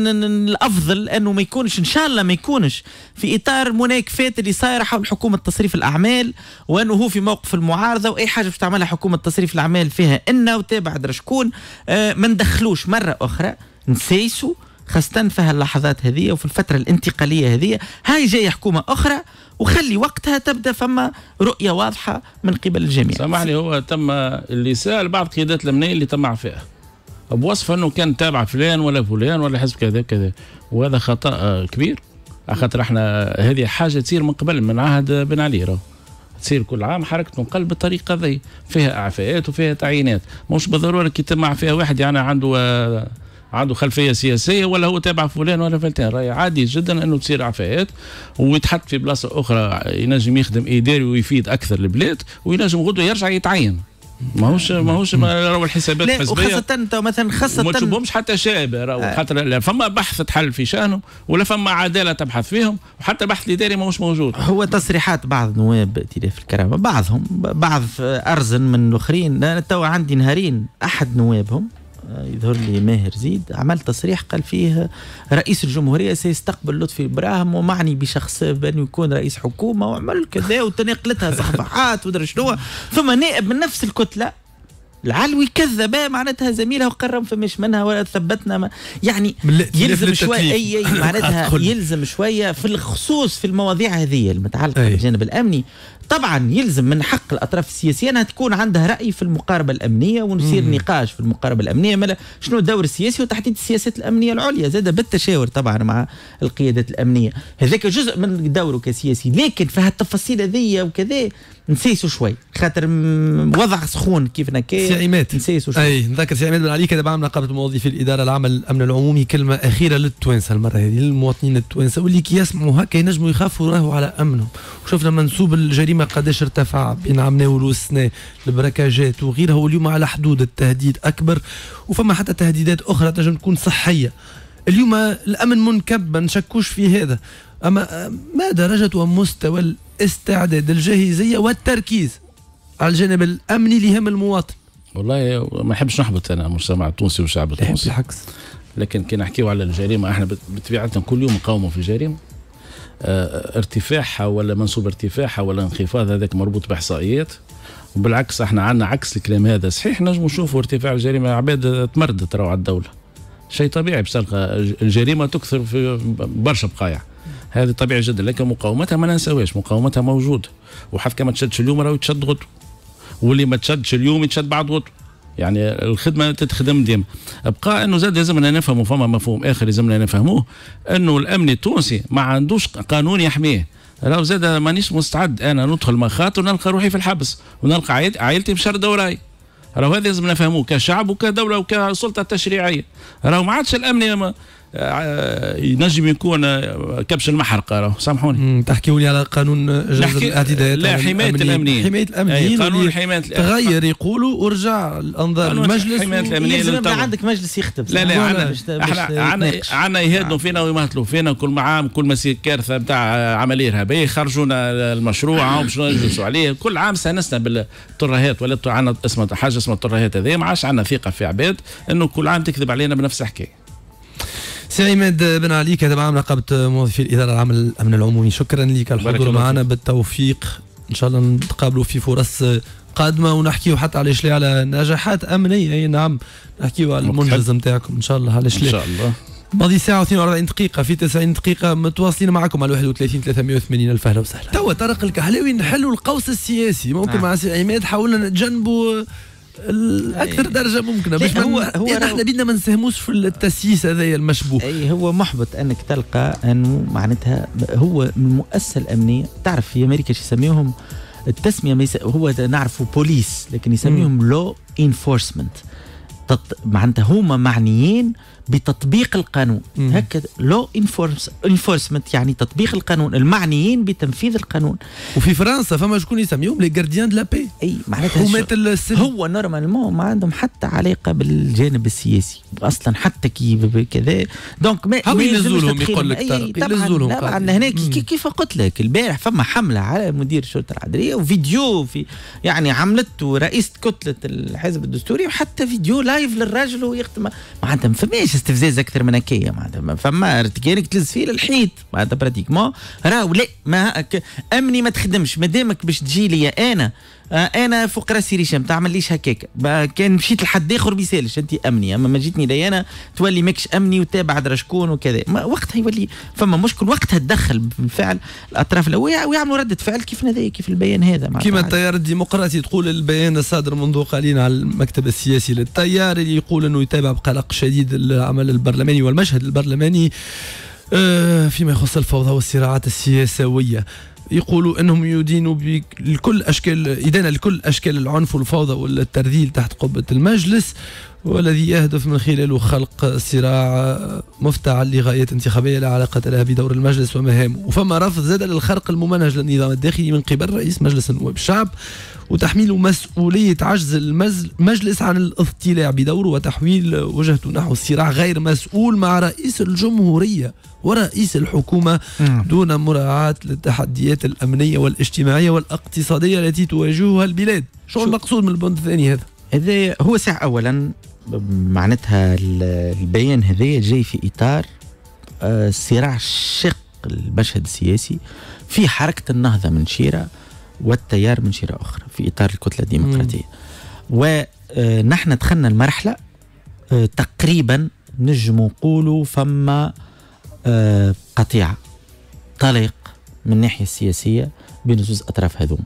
S2: الافضل انه ما يكونش ان شاء الله ما يكونش في اطار مناكفات اللي صايره حول حكومه تصريف الاعمال، وانه هو في موقف المعارضه واي حاجه باش تعملها حكومه تصريف الاعمال فيها انه وتابع درا شكون، آه ما ندخلوش مره اخرى نسيسوا، خاصه في هاللحظات هذه وفي الفتره الانتقاليه هذه. هاي جايه حكومه اخرى وخلي وقتها تبدا فما رؤيه واضحه من قبل الجميع.
S3: سامحني، هو تم اللي سال بعض قيادات الامنيه اللي تم عفائها بوصف انه كان تابع فلان ولا فلان ولا حزب كذا كذا، وهذا خطا كبير. خاطر احنا هذه حاجه تصير من قبل من عهد بن علي، راهو تصير كل عام حركه نقل بالطريقه ذي، فيها اعفاءات وفيها تعيينات، مش بالضروره كي تم اعفاء واحد يعني عنده آه عنده خلفيه سياسيه ولا هو تابع فلان ولا فلان، راهي عادي جدا انه تصير اعفاءات ويتحط في بلاصه اخرى ينجم يخدم اداري ويفيد اكثر البلاد، وينجم غدوه يرجع يتعين. ماهوش ماهوش راهو الحسابات الحزبيه
S2: وخاصه انت مثلا خاصه
S3: ما تشوفهمش حتى شاب راهو آه. خاطر فما بحث تحل في شانه ولا فما عداله تبحث فيهم، وحتى البحث الاداري ماهوش موجود.
S2: هو تصريحات بعض نواب ائتلاف الكرامه، بعضهم بعض ارزن من الاخرين. انا تو عندي نهارين احد نوابهم يظهر لي ماهر زيد عمل تصريح قال فيه رئيس الجمهورية سيستقبل لطفي إبراهيم ومعني بشخص بأنه يكون رئيس حكومة وعمل كذا وتنقلتها صفحات ودري شنو، ثم نائب من نفس الكتلة العلوي كذب معناتها زميلها وقرر فمش منها ولا ثبتنا ما يعني يلزم شوية أي معناتها يلزم شوية في الخصوص في المواضيع هذه المتعلقة بالجانب الأمني. طبعا يلزم من حق الأطراف السياسية أنها تكون عندها رأي في المقاربة الأمنية ونصير مم. نقاش في المقاربة الأمنية، ملا شنو الدور السياسي وتحديد السياسات الأمنية العليا زاد بالتشاور طبعا مع القيادات الأمنية، هذاك جزء من دوره كسياسي. لكن في هالتفاصيل هذه وكذا نسيسوا شوي خاطر وضع سخون كيف نكاية
S1: سي عماد
S2: نسيس
S1: اي نذكر سي عماد بن علي كتب عام نقابه موظفي الاداره العامه للامن العمومي. كلمه اخيره للتوانسه المره هذه، للمواطنين التوانسه واللي كي يسمعوا هكا ينجموا يخافوا راهو على امنهم. وشفنا منسوب الجريمه قداش ارتفع بين عام ناول والسنه، البركاجات وغيرها، واليوم على حدود التهديد اكبر، وفما حتى تهديدات اخرى تنجم تكون صحيه. اليوم الامن منكب ما نشكوش في هذا، اما ما درجه ومستوى الاستعداد، الجاهزيه والتركيز على الجانب الامني اللي يهم المواطن؟ والله
S3: ما نحبش نحبط انا المجتمع التونسي والشعب التونسي
S1: بالعكس،
S3: لكن كي نحكيو على الجريمه احنا بطبيعتنا كل يوم نقاوموا في جريمه. اه ارتفاعها ولا منسوب ارتفاعها ولا انخفاض هذاك مربوط باحصائيات، وبالعكس احنا عندنا عكس الكلام هذا. صحيح نجموا نشوفوا ارتفاع الجريمه، عباد تمردت راهو على الدوله، شيء طبيعي، بس الجريمه تكثر في برشا بقايع، هذه طبيعي جدا، لكن مقاومتها ما ننساوهاش، مقاومتها موجوده، وحتى ما تشدش اليوم راهو يتشد غدو، واللي ما تشدش اليوم يتشد بعد غدو، يعني الخدمه تتخدم ديما. بقى انه زاد لازمنا نفهموا، فما مفهوم اخر لازمنا نفهموه، انه الامن التونسي ما عندوش قانون يحميه. راهو زاد مانيش مستعد انا ندخل مخاط ونلقى روحي في الحبس ونلقى عائلتي مشردة وراي. راهو هذا لازم نفهموه كشعب وكدوله وكسلطه تشريعيه. راهو ما عادش الامن ينجم يكون كبش المحرقه. راهو سامحوني
S1: تحكيوا لي على قانون جواز الاعتداءات،
S3: لا حمايه الامنيين،
S1: حمايه الامنيين،
S3: قانون حمايه
S1: تغير يقولوا ورجع الانظار المجلس،
S2: حمايه الامنيين عندك مجلس يخطب.
S3: لا لا عنا احنا عنا يهدوا فينا ويمهتلوا فينا كل عام، كل ما يصير كارثه نتاع عمليه ارهابيه يخرجونا المشروع باش نجلسوا عليه. كل عام سانسنا بالترهات، ولا عندنا اسمها حاجه اسمها الترهات هذه، ما عادش عندنا ثقه في عباد انه كل عام تكذب علينا بنفس الحكايه.
S1: سي عماد بن علي كتب عام نقابة موظفي الإدارة العامة للأمن العمومي، شكرا لك على الحضور معنا، بالتوفيق إن شاء الله نتقابلوا في فرص قادمة ونحكيوا حتى على شلي على نجاحات أمنية. أي نعم، نحكيوا على المنجز نتاعكم إن شاء الله على شلي.
S3: إن شاء الله.
S1: ماضي ساعة واثنين وأربعين دقيقة، في تسعين دقيقة متواصلين معكم على واحد وثلاثين ثلاثمائة وثمانين. ألف أهلا وسهلا. توا طارق الكحلاوي نحلوا القوس السياسي، ممكن آه. مع سي عماد حاولنا نتجنبوا الاكثر درجه ممكنه باش هو هو احنا بدنا ما نساهموش في التسييس هذايا المشبوه.
S2: اي هو محبط انك تلقى انه معناتها هو من المؤسسه الامنيه. تعرف في امريكا شو يسميوهم التسميه، ما هو نعرفوا بوليس لكن يسميهم لو انفورسمنت، معناتها هما معنيين بتطبيق القانون. هكذا لو انفورسمنت يعني تطبيق القانون، المعنيين بتنفيذ القانون.
S1: وفي فرنسا فما شكون يسميهم لي جارديان دو لا بي،
S2: اي معناتها هو نورمالمون ما عندهم حتى علاقه بالجانب السياسي اصلا، حتى كي كذا دونك ما
S1: ينزلهم يقول لك
S2: ينزلهم طبعا هناك. كيف قلت لك البارح فما حمله على مدير الشرطه العدليه وفيديو في يعني عملته رئيس كتله الحزب الدستوري، وحتى فيديو لايف للراجل ويختم. معناتها ما فماش استفزاز اكثر من هكايا، معناتها فما كانك تلز فيه للحيط معناتها براتيكمون. راهو لا ما امني ما تخدمش مادامك باش تجي لي انا انا فوق راسي ريشه ما تعمليش هكاك. كان مشيت لحد اخر بيسالش انت امني، اما ما جيتني لي انا تولي ماكش امني وتابع درا شكون وكذا. وقتها يولي فما مشكل، وقتها تدخل بالفعل الاطراف الاولى ويعملوا رده فعل كيف هذا كيف البيان هذا.
S1: كما التيار الديمقراطي تقول البيان الصادر منذ قليل على المكتب السياسي للتيار اللي يقول انه يتابع بقلق شديد العمل البرلماني والمشهد البرلماني فيما يخص الفوضى والصراعات السياسويه. يقولوا انهم يدينوا بكل اشكال ادانه لكل اشكال العنف والفوضى والترذيل تحت قبه المجلس، والذي يهدف من خلاله خلق صراع مفتعل لغايات انتخابيه لا علاقه لها بدور المجلس ومهامه. وفما رفض زاد للخرق الممنهج للنظام الداخلي من قبل رئيس مجلس النواب الشعب، وتحميل مسؤوليه عجز المجلس عن الاضطلاع بدوره وتحويل وجهته نحو الصراع غير مسؤول مع رئيس الجمهوريه ورئيس الحكومة دون مراعاة للتحديات الأمنية والاجتماعية والاقتصادية التي تواجهها البلاد. شو المقصود من البند الثاني هذا؟
S2: هذا هو ساعة أولا معناتها البيان هذا جاي في إطار صراع شق المشهد السياسي في حركة النهضة من شيرة والتيار من شيرة أخرى في إطار الكتلة الديمقراطية. ونحن دخلنا المرحلة تقريبا نجم نقولوا فما قطيعة طليق من الناحية السياسية بين زوز أطراف هذوم،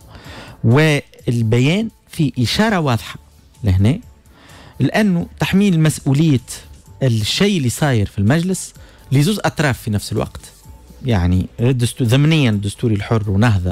S2: والبيان في إشارة واضحة لهنا لأنه تحميل مسؤولية الشيء اللي صاير في المجلس لزوز أطراف في نفس الوقت. يعني ضمنيا الدستوري الحر ونهضة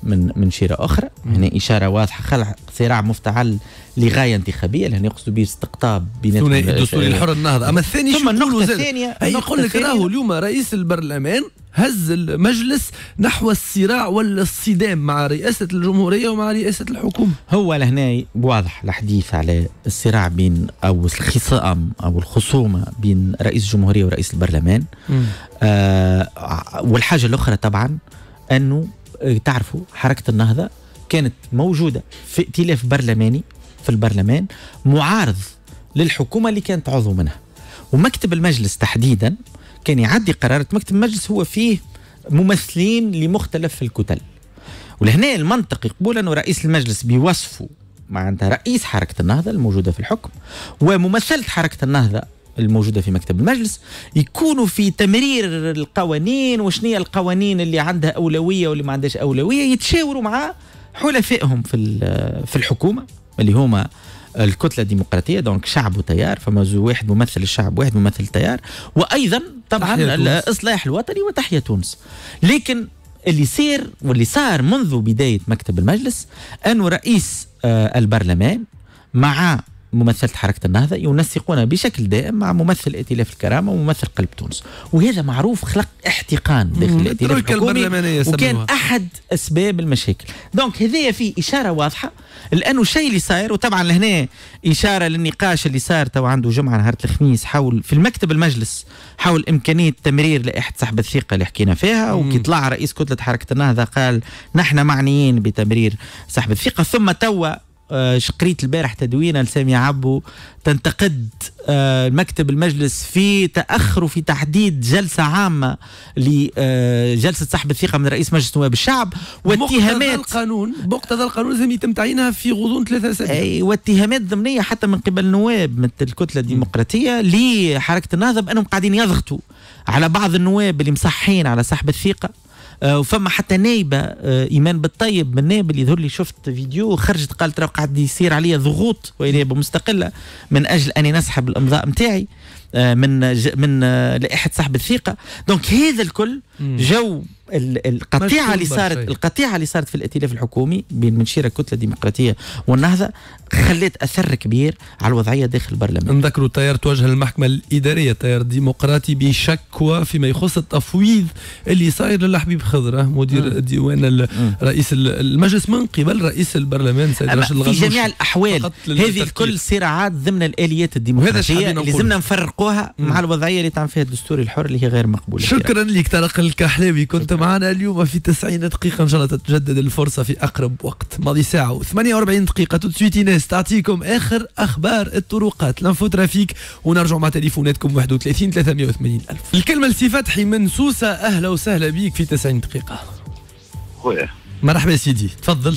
S2: من من شيره اخرى. هنا اشاره واضحه خلق صراع مفتعل لغايه انتخابيه لان يقصدوا به استقطاب بيناتهم
S1: ثنائي الدستوري الحر النهضه. اما الثاني
S2: ثم النقطه الثانيه
S1: يقول لك راهو اليوم رئيس البرلمان هز المجلس نحو الصراع ولا الصدام مع رئاسه الجمهوريه ومع رئاسه الحكومه.
S2: هو لهنا واضح الحديث على الصراع بين او الخصام او الخصومه بين رئيس الجمهوريه ورئيس البرلمان. آه والحاجه الاخرى طبعا انه تعرفوا حركه النهضه كانت موجوده في ائتلاف برلماني في البرلمان معارض للحكومه اللي كانت عضو منها، ومكتب المجلس تحديدا كان يعدي قرارات. مكتب المجلس هو فيه ممثلين لمختلف الكتل، ولهنا المنطق يقول انه رئيس المجلس بيوصفوا معناتها رئيس حركه النهضه الموجوده في الحكم وممثله حركه النهضه الموجوده في مكتب المجلس يكونوا في تمرير القوانين وشنية القوانين اللي عندها اولويه واللي ما عندهاش اولويه، يتشاوروا مع حلفائهم في في الحكومه اللي هما الكتله الديمقراطيه، دونك شعب وتيار، فما واحد ممثل الشعب واحد ممثل التيار، وايضا طبعا الاصلاح الوطني وتحيا تونس. لكن اللي صير واللي صار منذ بدايه مكتب المجلس انه رئيس آه البرلمان مع ممثلة حركة النهضة ينسقون بشكل دائم مع ممثل ائتلاف الكرامة وممثل قلب تونس، وهذا معروف خلق احتقان داخل الائتلاف الحكومي وكان أحد أسباب المشاكل. دونك هذه في إشارة واضحة لأنه الشيء اللي صاير، وطبعا لهنا إشارة للنقاش اللي صار تو عنده جمعة نهار الخميس حول في المكتب المجلس حول إمكانية تمرير لائحة سحب الثقة اللي حكينا فيها، وكي طلع رئيس كتلة حركة النهضة قال نحن معنيين بتمرير سحب الثقة. ثم توا قريت البارح تدوينه لسامي عبو تنتقد مكتب المجلس في تأخر في تحديد جلسة عامة لجلسة سحب الثقة من رئيس مجلس نواب الشعب، واتهامات
S1: القانون بمقتضى القانون لازم يتم تعيينها في غضون ثلاثة أسابيع،
S2: أي واتهامات ضمنية حتى من قبل نواب مثل الكتلة الديمقراطية لحركة النهضة بأنهم قاعدين يضغطوا على بعض النواب اللي مصحين على سحب الثقة. آه وفما حتى نايبه آه ايمان بالطيب من النائب اللي يظهر لي شفت فيديو خرجت قالت راه قاعد يصير عليا ضغوط وهي نائبه مستقله من اجل اني نسحب الامضاء نتاعي آه من من آه لائحه سحب الثقه. دونك هذا الكل جو القطيعه اللي صارت القطيعه اللي صارت في الائتلاف الحكومي بين منشيره الكتله الديمقراطيه والنهضه خلت اثر كبير على الوضعيه داخل البرلمان.
S1: نذكروا التيار توجه للمحكمه الاداريه التيار الديمقراطي بشكوى فيما يخص التفويض اللي صاير للحبيب خضره مدير ديوان رئيس المجلس من قبل رئيس البرلمان سيد راشد الغنوشي.
S2: في جميع الاحوال هذه الكل صراعات ضمن الاليات الديمقراطيه اللي لازمنا نفرقوها مع الوضعيه اللي تعمل فيها الدستوري الحر اللي هي غير مقبوله.
S1: شكرا لك طارق الكحلاوي، كنت معنا اليوم في تسعين دقيقة، إن شاء الله تتجدد الفرصة في أقرب وقت. ماضي ساعة وثمانية وأربعين دقيقة توتسويت ناس تعطيكم آخر أخبار الطرقات لانفو ترافيك ونرجع مع تليفوناتكم واحد وثلاثين ثلاثمائة وثمانين ألف. الكلمة لسي فتحي من سوسة، أهلا وسهلا بيك في تسعين دقيقة.
S4: خويا
S1: مرحبا سيدي تفضل.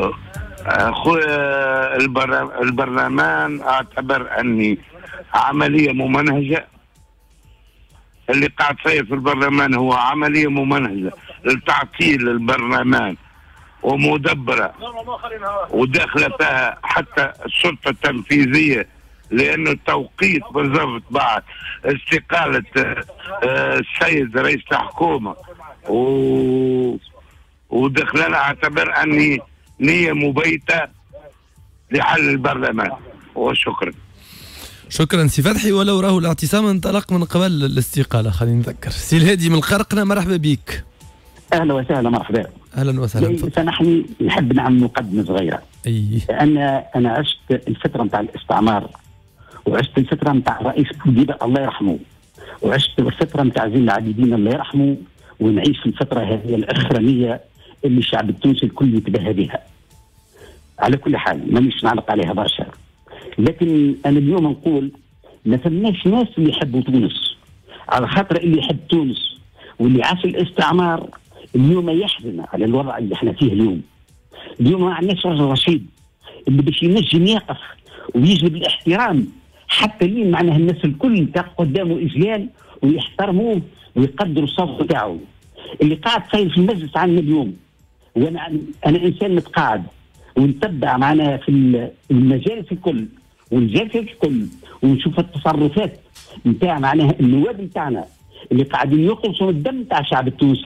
S4: خويا البرلمان أعتبر أني عملية ممنهجة، اللي قاعد صاير في البرلمان هو عملية ممنهجة لتعطيل البرلمان ومدبرة وداخلة فيها حتى السلطة التنفيذية، لأنه التوقيت بالضبط بعد استقالة السيد رئيس الحكومة و... ودخلنا أعتبر أني نية مبيتة لحل البرلمان. وشكرا.
S1: شكرا سي فتحي. ولو راهو الاعتصام انطلق من قبل الاستقالة، خلينا نذكر. سي الهادي من القرقنة، مرحبا بك.
S5: اهلا وسهلا. مرحبا.
S1: اهلا وسهلا.
S5: سامحني نحب نعمل مقدمة صغيرة.
S1: اي
S5: انا انا عشت الفترة نتاع الاستعمار، وعشت الفترة نتاع الرئيس بوديبة الله يرحمه، وعشت الفترة نتاع زين العابدين الله يرحمه، ونعيش في الفترة هذه الأخرانية اللي الشعب التونسي الكل يتباهى بها. على كل حال مانيش نعلق عليها برشا، لكن أنا اليوم نقول ما فماش ناس اللي يحبوا تونس، على خاطر اللي يحب تونس واللي عاش الاستعمار اليوم يحزن على الوضع اللي احنا فيه اليوم. اليوم ما عندناش رجل رشيد اللي باش ينجم يقف ويجلب الاحترام حتى لين معناها الناس الكل تقف قدامه اجلال ويحترموه ويقدروا الصوت بتاعه. اللي قاعد صاير في المجلس عندنا اليوم، وانا انا انسان متقاعد ونتبع معنا في المجالس الكل والجلسات الكل ونشوف التصرفات نتاع معناها النواب نتاعنا اللي قاعدين يخلصوا الدم نتاع الشعب التونسي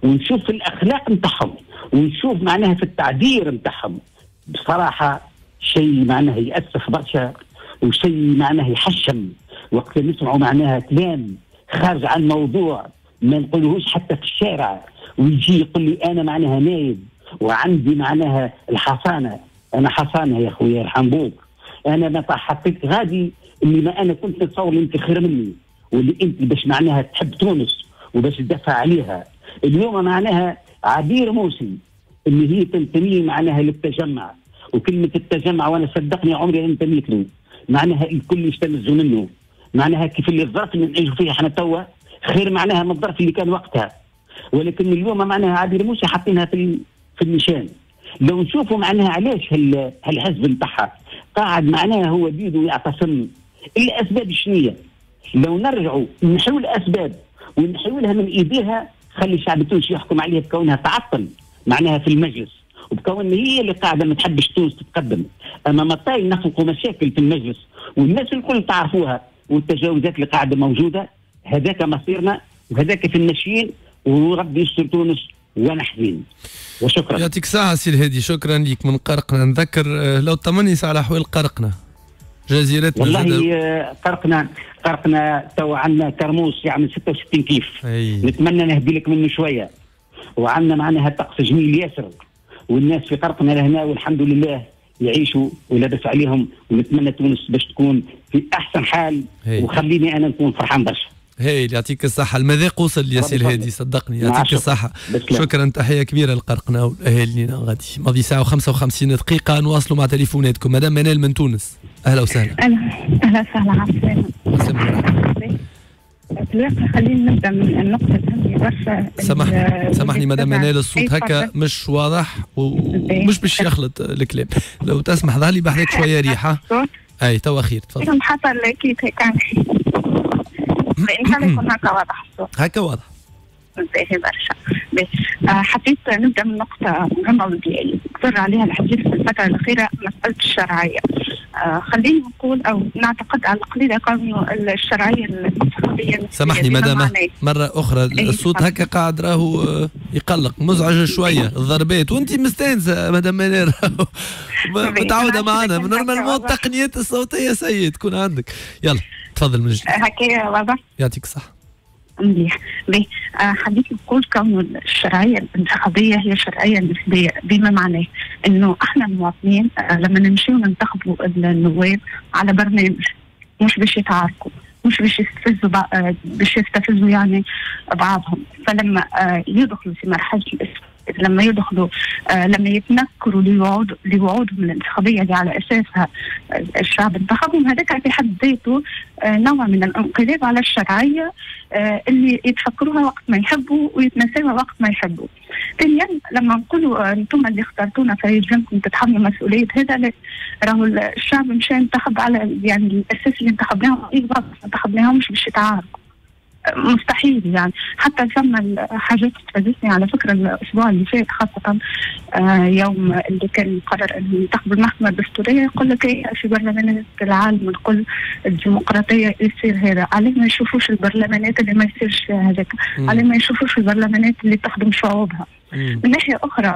S5: ونشوف في الاخلاق نتاعهم، ونشوف معناها في التعبير نتاعهم. بصراحه شيء معناها يأسف برشا، وشيء معناها يحشم وقت نسمعوا معناها كلام خارج عن موضوع ما نقولوهوش حتى في الشارع، ويجي يقول لي انا معناها نايب وعندي معناها الحصانه. انا حصانه يا خويا يرحم بوك، انا ما حطيت غادي اللي ما انا كنت نتصور انت خير مني، واللي انت باش معناها تحب تونس وباش تدافع عليها. اليوم معناها عبير موسي اللي هي تنتمي معناها للتجمع، وكلمه التجمع وانا صدقني عمري انتميت له، معناها الكل يستمزوا منه، معناها كيف اللي الظرف اللي نعيشوا فيه احنا توا خير معناها من الظرف اللي كان وقتها. ولكن اليوم معناها عبير موسى حاطينها في في النشان. لو نشوفوا معناها علاش هالحزب نتاعها قاعد معناها هو بيده يعتصم، الاسباب شنية؟ لو نرجعوا نحيوا الاسباب ونحيولها من ايديها، خلي الشعب التونسي يحكم عليها بكونها تعطل معناها في المجلس، وبكون هي اللي قاعده ما تحبش تونس تتقدم. اما مطاي نخلقوا مشاكل في المجلس والناس الكل تعرفوها، والتجاوزات اللي قاعده موجوده، هذاك مصيرنا وهذاك في الناشئين، وربي يستر تونس وانا حزين. وشكرا.
S1: يعطيك الصحة سي الهادي، شكرا ليك من قرقنا. نذكر لو طمني على احوال قرقنا جزيرتنا.
S5: والله قرقنا قرقنا تو عندنا كرموس يعمل ستة وستين كيف.
S1: أي.
S5: نتمنى نهدي لك منه شويه، وعندنا معناها طقس جميل ياسر، والناس في قرقنا لهنا والحمد لله يعيشوا ولابس عليهم، ونتمنى تونس باش تكون في احسن حال. هي. وخليني انا نكون فرحان برشا.
S1: هي يعطيك الصحة، المذاق وصل يا سي الهادي صدقني، يعطيك الصحة. شكرا، تحية كبيرة لقرقنا والأهالينا. غادي ماضي ساعة وخمسة وخمسين دقيقة، نواصلوا مع تليفوناتكم. مدام منال من تونس، أهلا وسهلا.
S6: أهلا أهلا وسهلا، عسلامة. في الواقع خلينا نبدا من النقطة الثانية برشا.
S1: سامحني سامحني مدام منال، الصوت هكا مش واضح ومش باش يخلط الكلام. لو تسمح ظهر لي بحذاك شوية ريحة. اي توا خير، تفضل.
S6: حصل كيف هيك ان شاء الله يكون هكا واضح الصوت.
S1: هكا واضح.
S6: باهي برشا. حبيت نبدا من نقطة مهمة واللي كثر عليها الحديث في الفترة الأخيرة، مسألة الشرعية. آه خلينا نقول أو نعتقد على القليل أنه الشرعية الانتخابية.
S1: سامحني مدام مرة أخرى، الصوت هكا قاعد راهو يقلق مزعج شوية، الضربات وأنت مستانسة مدام منير متعودة معنا من نورمالمون التقنيات الصوتية سيد تكون عندك. يلا تفضل من جديد.
S6: هكا واضح؟
S1: يعطيك الصحة.
S6: مليح. باهي آه حبيت نقول كون الشرعيه الانتخابيه هي شرعيه نسبيه، بما معناه انه احنا المواطنين آه لما نمشيو ننتخبوا النواب على برنامج، مش باش يتعاركوا، مش باش يستفزوا آه باش يستفزوا يعني بعضهم. فلما آه يدخلوا في مرحله لما يدخلوا آه لما يتنكروا لوعود لوعودهم الانتخابيه اللي على اساسها آه الشعب انتخبهم، هذاك في حد ذاته آه نوع من الانقلاب على الشرعيه آه اللي يتفكروها وقت ما يحبوا ويتنسوها وقت ما يحبوا. ثانيا لما نقولوا انتم اللي اخترتونا فيلزمكم تتحملوا مسؤوليه هذا، لا، راهو الشعب مشى ينتخب على يعني الاساس اللي انتخبناهم، انتخبناهم مش باش يتعاركوا. مستحيل يعني. حتى ثم حاجات تفاجئتني على فكره الاسبوع اللي فات، خاصه آه يوم اللي كان قرر ان ينتخب المحكمه الدستوريه، يقول لك ايه في برلمانات العالم الكل الديمقراطيه يصير هذا، عليه ما يشوفوش البرلمانات اللي ما يصيرش فيها هذاك، عليه ما يشوفوش البرلمانات اللي تخدم شعوبها. من ناحيه اخرى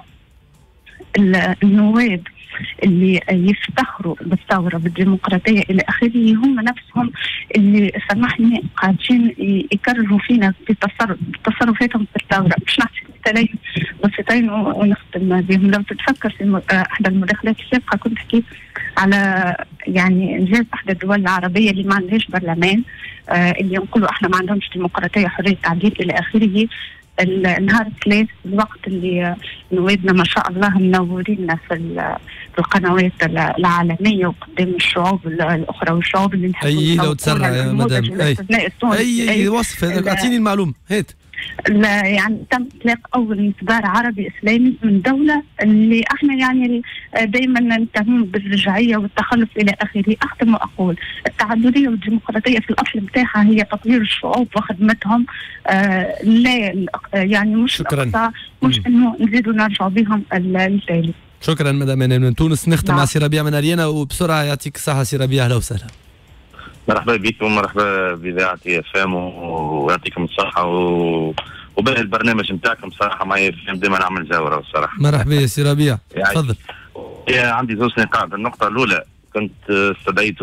S6: النواب اللي يفتخروا بالثوره بالديمقراطيه الى اخره هم نفسهم اللي سامحني قاعدين يكرروا فينا في تصرف تصرفاتهم في الثوره. مش نحكي مثالين بسيطين ونختم بهم. لو تتفكر في احدى المداخلات السابقه كنت حكيت على يعني انجاز احدى الدول العربيه اللي ما عندهاش برلمان، آه اللي ينقلوا احنا ما عندهمش ديمقراطيه حريه تعديل الى اخره. النهار الثلاث الوقت اللي نوابنا ما شاء الله منورين في القنوات العالمية وقدام الشعوب الأخرى والشعوب اللي نحبوا.
S1: أي لو تسرع يا مدام أي أي, أي وصف هذا، أعطيني المعلومة هات.
S6: يعني تم اطلاق اول انتظار عربي اسلامي من دوله اللي احنا يعني دائما نتهم بالرجعيه والتخلف الى اخره. اختم واقول التعدديه والديمقراطيه في الاصل بتاعها هي تطوير الشعوب وخدمتهم، آه لا يعني مش
S1: شكرا.
S6: مش انه نزيدوا نرجعوا بهم التالي.
S1: شكرا مدام من تونس. نختم مع سي ربيع من اريانا وبسرعه. يعطيك الصحه سي ربيع، اهلا وسهلا.
S7: مرحبا بكم، مرحبا بإذاعة اف ام ويعطيكم الصحة و... وباقي البرنامج نتاعكم صراحه ما ديما نعمل جوره الصراحه.
S1: مرحبا يا سي ربيع، تفضل.
S7: عندي زوج نقاط. النقطه الاولى كنت استدعيت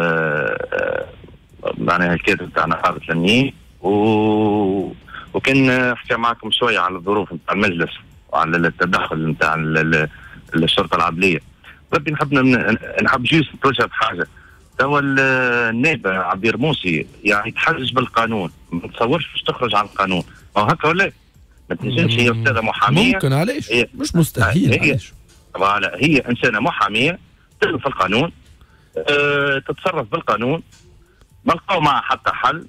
S7: معناها الكاتب تاع نقابه الامنيين و... وكان حكى معكم شويه على الظروف نتاع المجلس وعلى التدخل نتاع الشرطه العدليه. ربي نحب نحب جوست نتوجه بحاجه. توا النائب عبير موسي يعني يتحجج بالقانون، ما نتصورش باش تخرج عن القانون، او هكا ولا ما تنجمش. هي استاذه محاميه
S1: ممكن، علاش؟ مش مستحيل.
S7: هي فوالا هي انسانه محاميه تدخل في القانون، أه تتصرف بالقانون، ما لقاو معها حتى حل.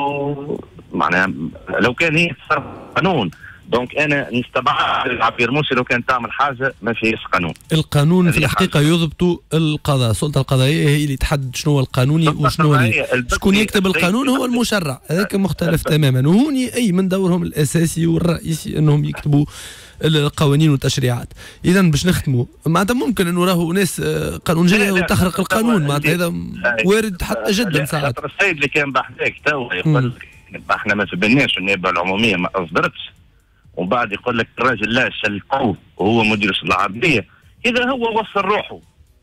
S7: معناها لو كان هي تتصرف بالقانون دونك انا نستبعد عبير موسي لو كان تعمل حاجه ما فيهاش قانون.
S1: القانون في الحقيقه يضبط القضاء، السلطه القضائيه هي اللي تحدد شنو هو القانوني وشنو هو شكون يكتب القانون هو المشرع، هذاك مختلف تماما. وهوني اي من دورهم الاساسي والرئيسي انهم يكتبوا القوانين والتشريعات. اذا باش نختموا معناتها ممكن انه راهو ناس قانونجيه وتخرق القانون، معناتها هذا وارد حتى جدا ساعات.
S7: السيد اللي كان بحذاك تو يقول احنا ما سبناش النيابه العموميه ما اصدرتش، ومن بعد يقول لك الراجل لا شلقوه وهو مدير الشؤون العربيه. اذا هو وصل روحه.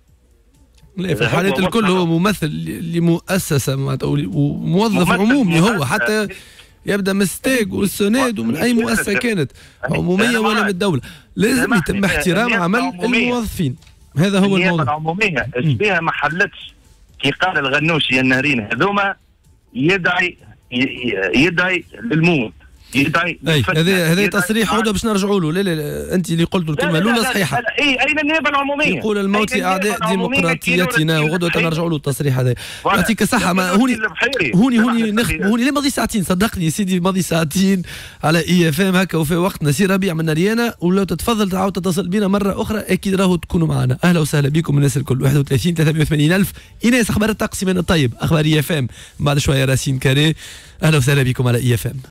S1: لا في الحالات الكل هو ممثل لمؤسسه وموظف عمومي، هو حتى يبدا من ستيك والسوناد ومن اي مؤسسه كانت عموميه ولا من الدوله، لازم يتم احترام عمل الموظفين. هذا هو الموضوع.
S7: النيابه العموميه اش بها ما حلتش كي قال الغنوشي النهرين هذوما يدعي يدعي للموت.
S1: اي هذا هذا تصريح عوده باش نرجعوا له. لا لا, لا انت اللي قلتوا الكلمه الاولى صحيحه.
S7: اي اين النيابه العموميه؟
S1: يقول الموت اعداء ديمقراطيتنا، وغدوه نرجعوا له التصريح هذا. يعطيك الصحه. ما هوني هوني هوني نخدم هوني لا ماضي ساعتين، صدقني يا سيدي ماضي ساعتين على اي اف ام هكا وفي وقتنا. سي ربيع من ريانا، ولو تتفضل تعاود تتصل بنا مره اخرى اكيد راهو تكونوا معنا. اهلا وسهلا بكم الناس الكل. واحد وثلاثين ثلاثمئة وثمانين ألف. ايناس اخبار الطقس من الطيب، اخبار اي اف ام بعد شويه راسين كاري. اهلا وسهلا بكم على اي اف ام.